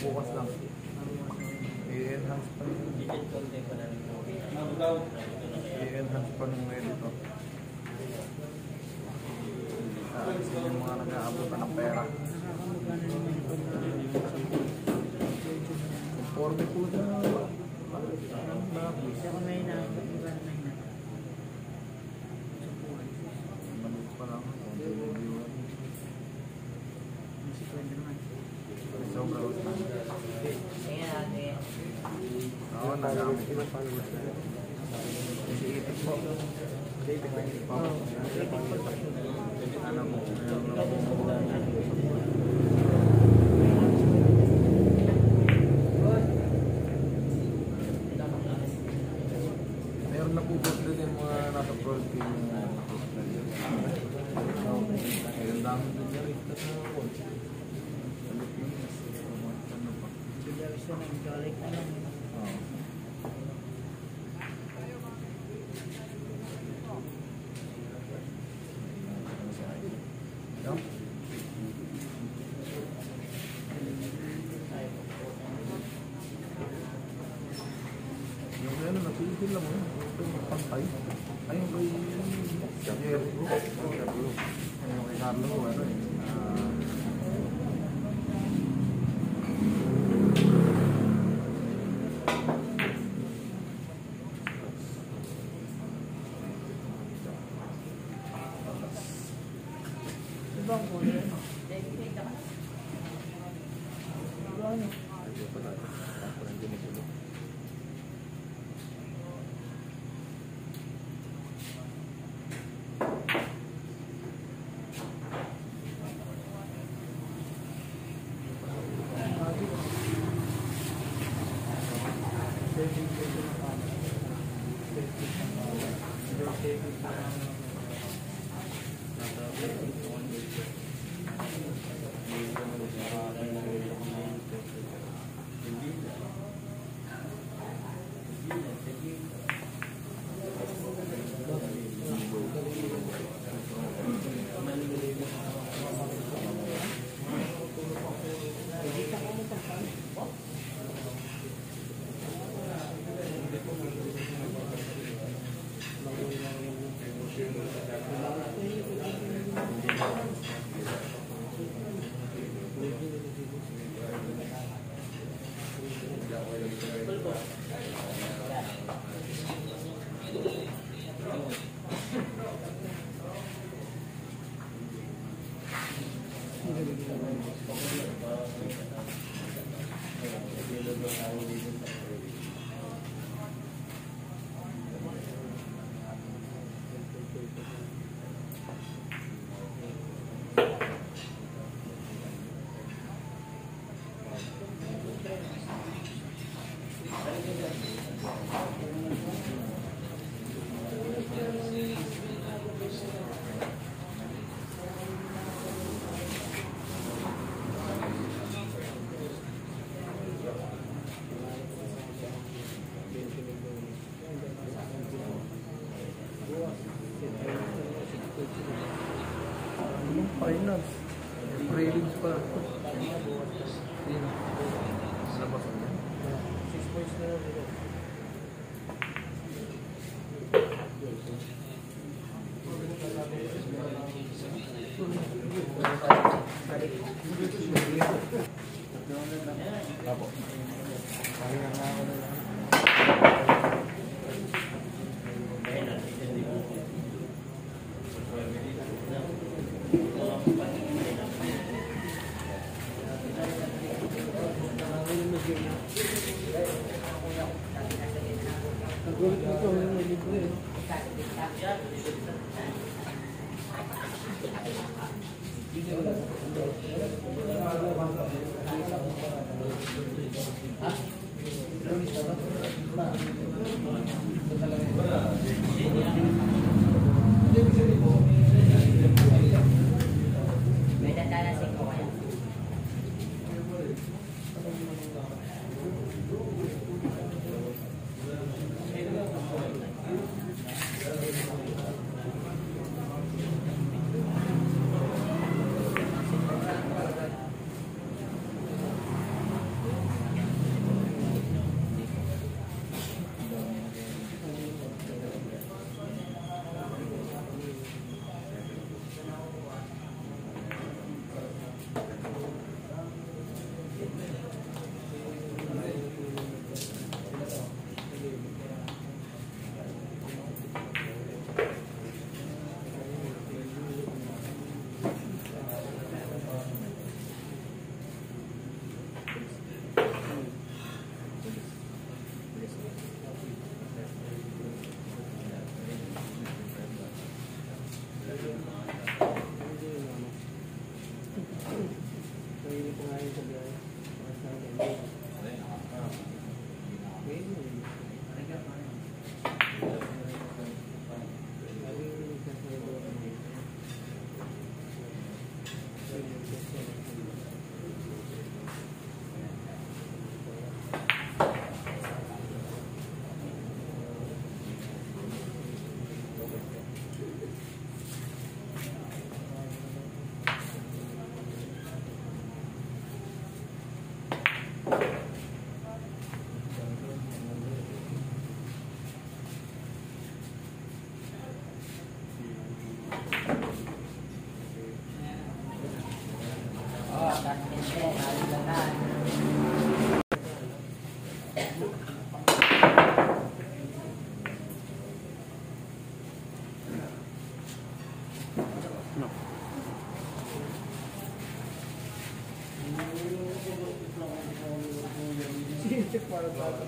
Bukas lang. I-enhance pa yung... I-enhance pa nung editor. Alisin yung mga nag-aabutan ng pera. Conforme po na labis. Ako may nakakot iba na may na. Manit pa lang. Kasi kwento naman. Sobra lang. Kaya natin. Oo, nagamit. Kasi itik po. Ano mo? Meron na po din yung mga nasa World Team na meron dami din yung rifta sa World. Philippines. Ano pa? Gusto na yung na lang. Oo. Yung ano, napigil lang mo. Yung pantay. Ayun kay Jericho. Ayun kay Carlo. Ano eh. Ibang po yun. Finals. Prelims pa. Yun. Labas mo yan. 6 points na lang. Apo. Kaya nga ako na lang. Nagulit dito, may libre. May dadala si Kuya. No. Check para bata.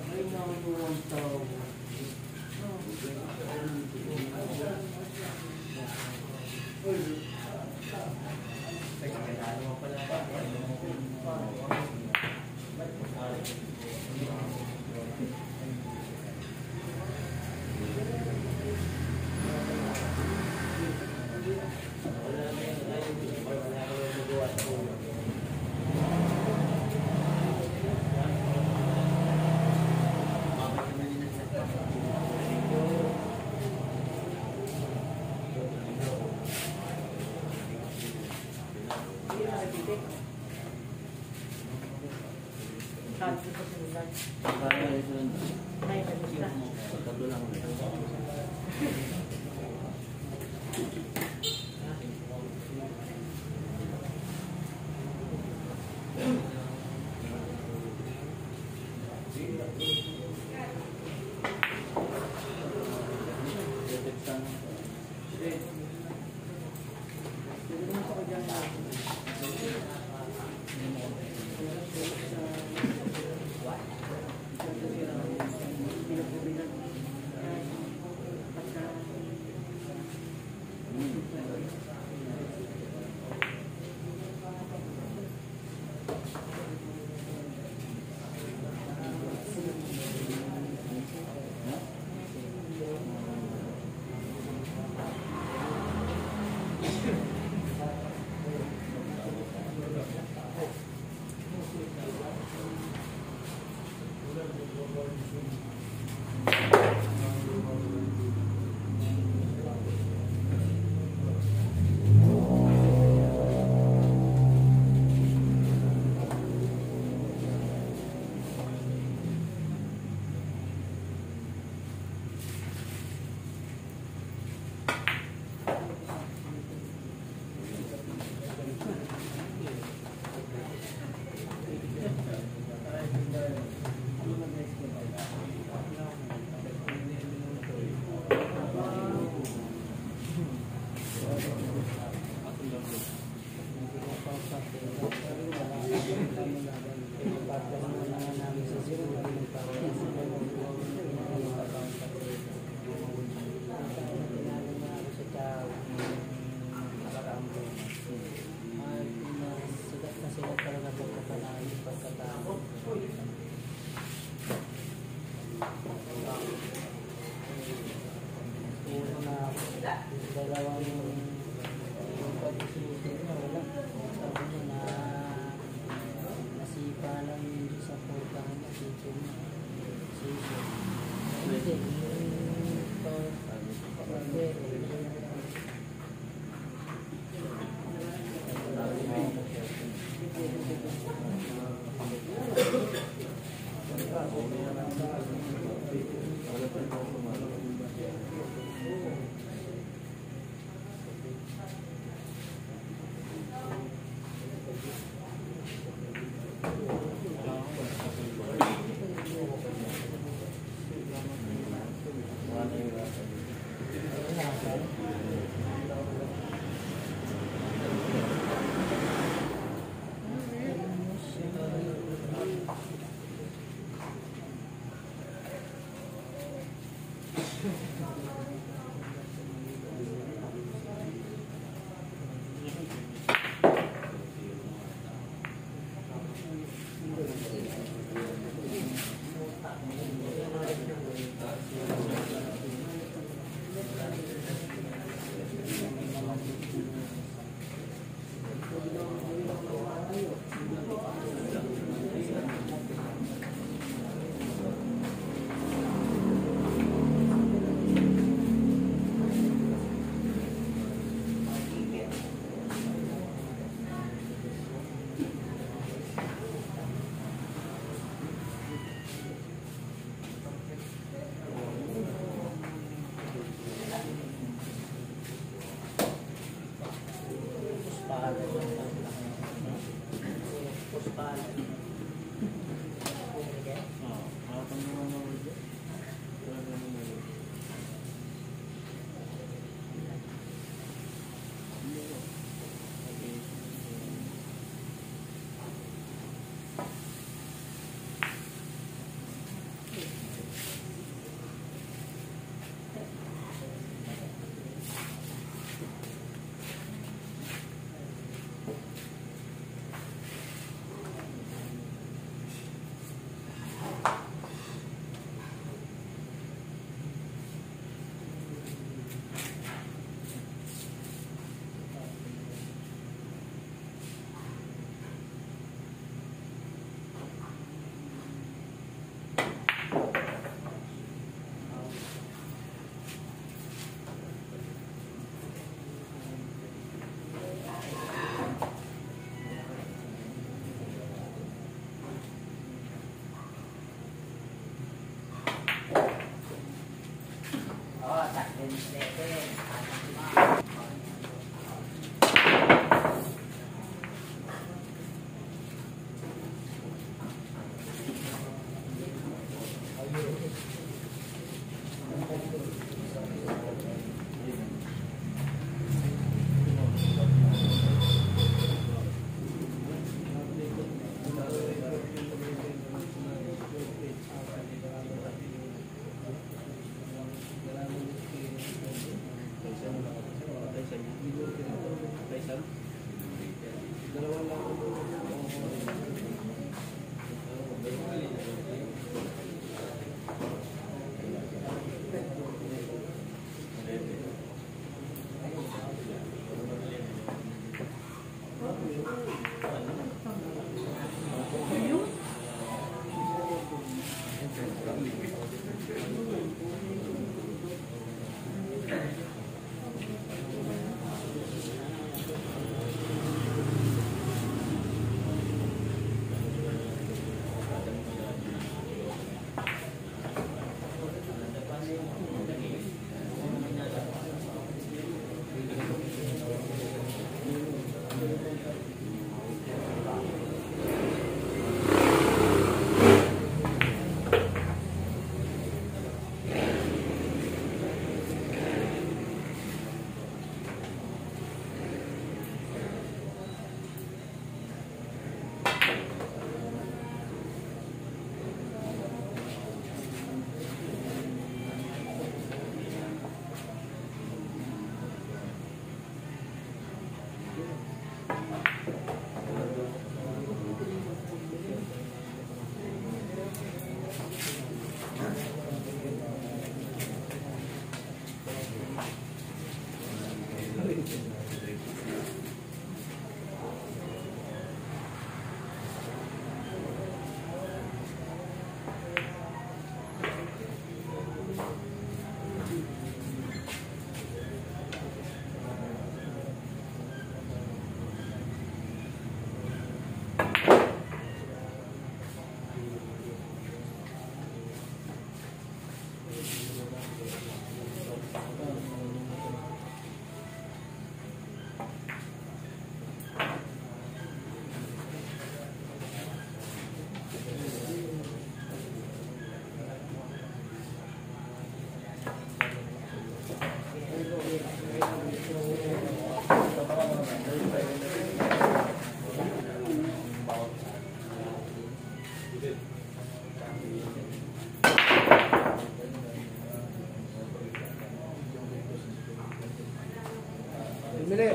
Bili.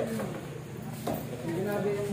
Hindi na yung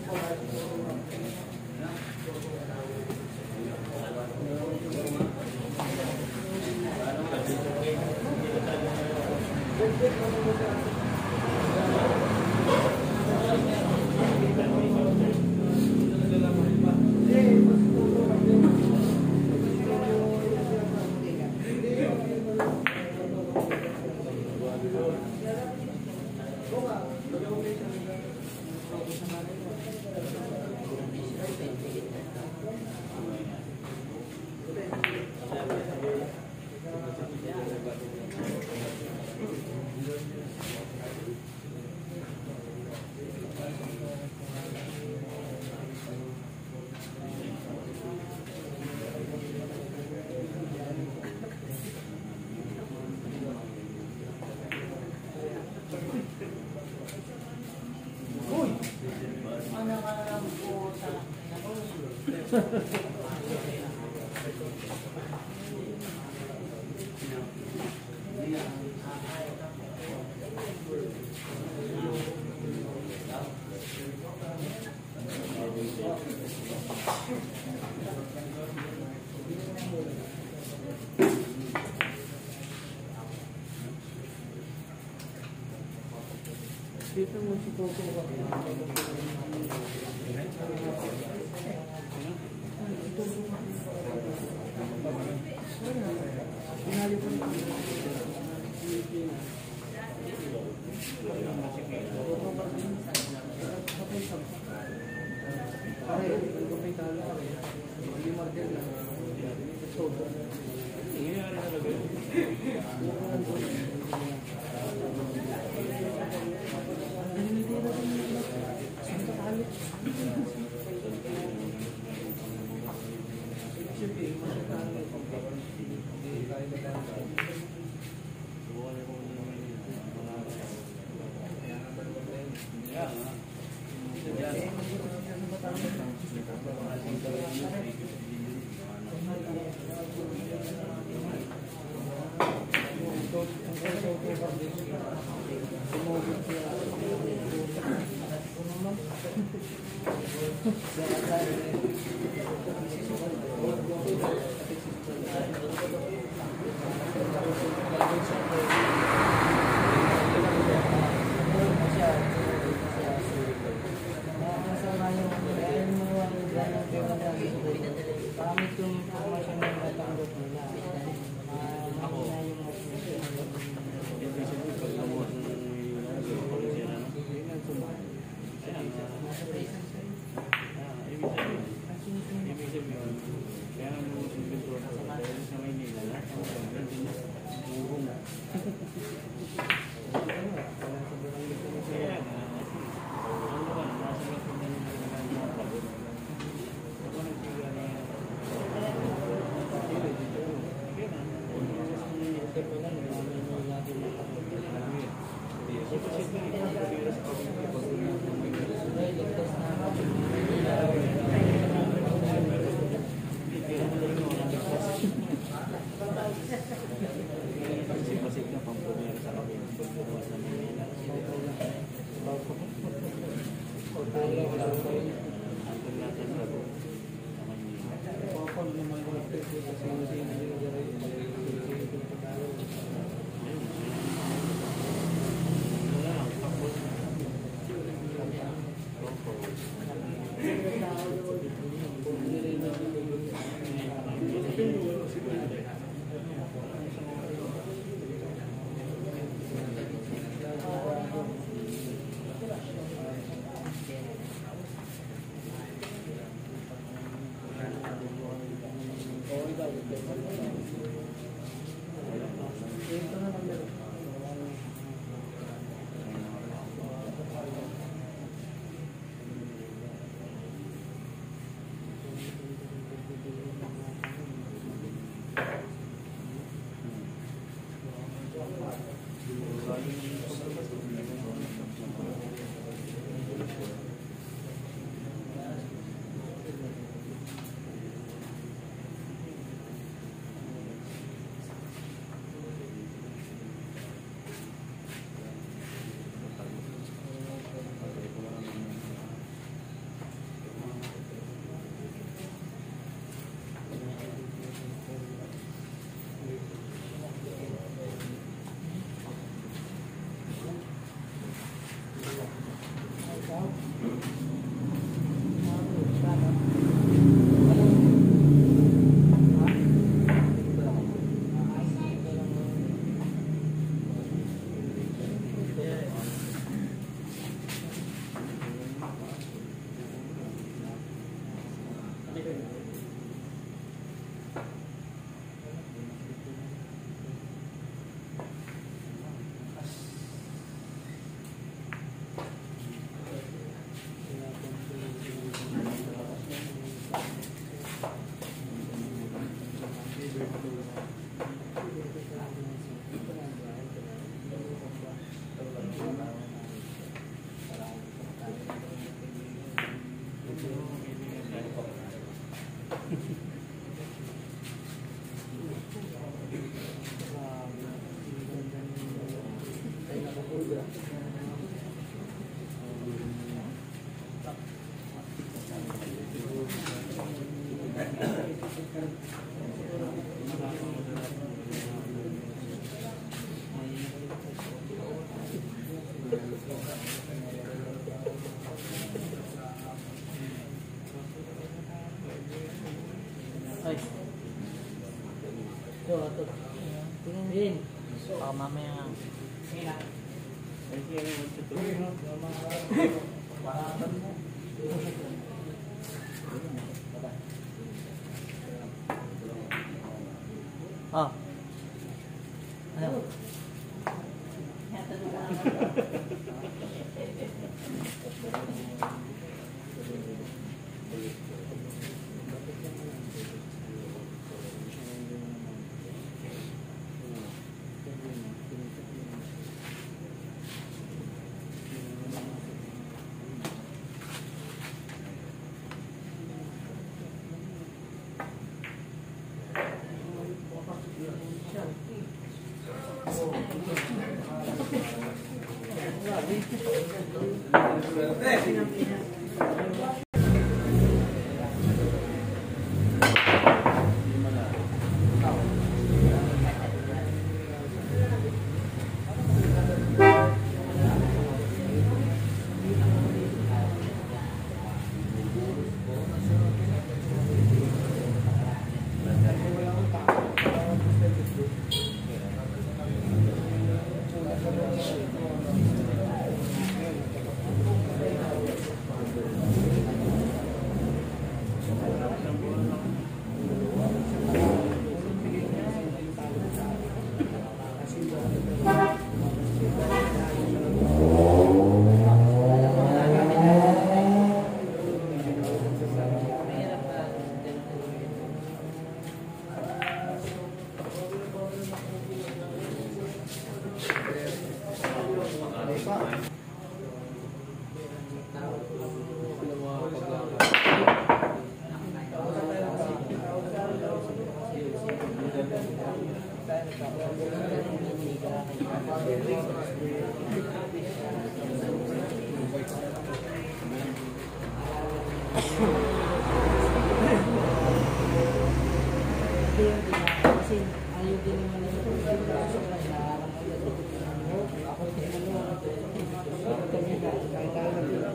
dito mo si Coco. Pamit yung informasyon na natanggap nila. Ako. Ay. Ito, ito. Tingin din. Baka mamaya. Ah. Ano? Kasi ayaw din naman nila kung sino sa kanila. Ako tinanong. Kami na, kahit tayo na din.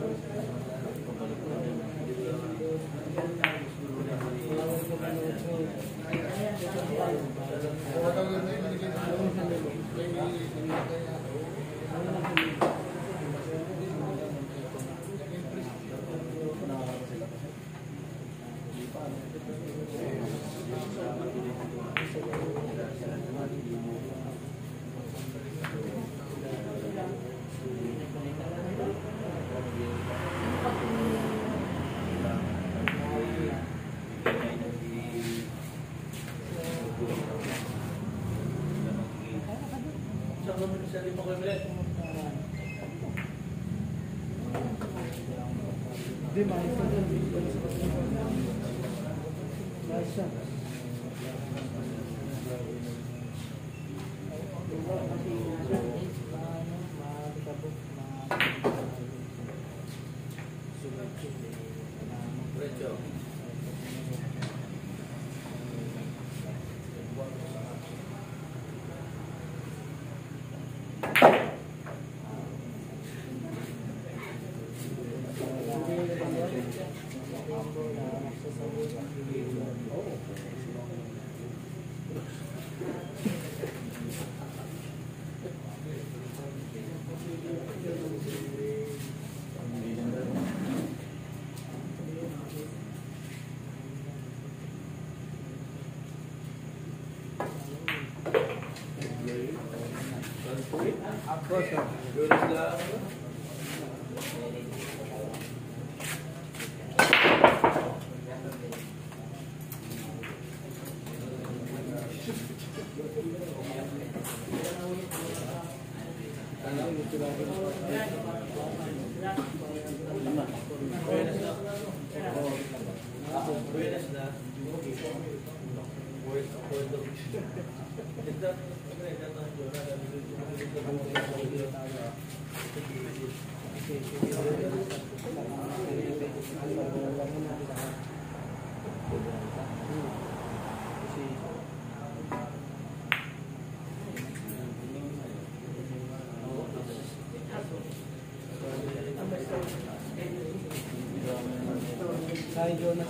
Di ba? Basta. Hi, Jonas.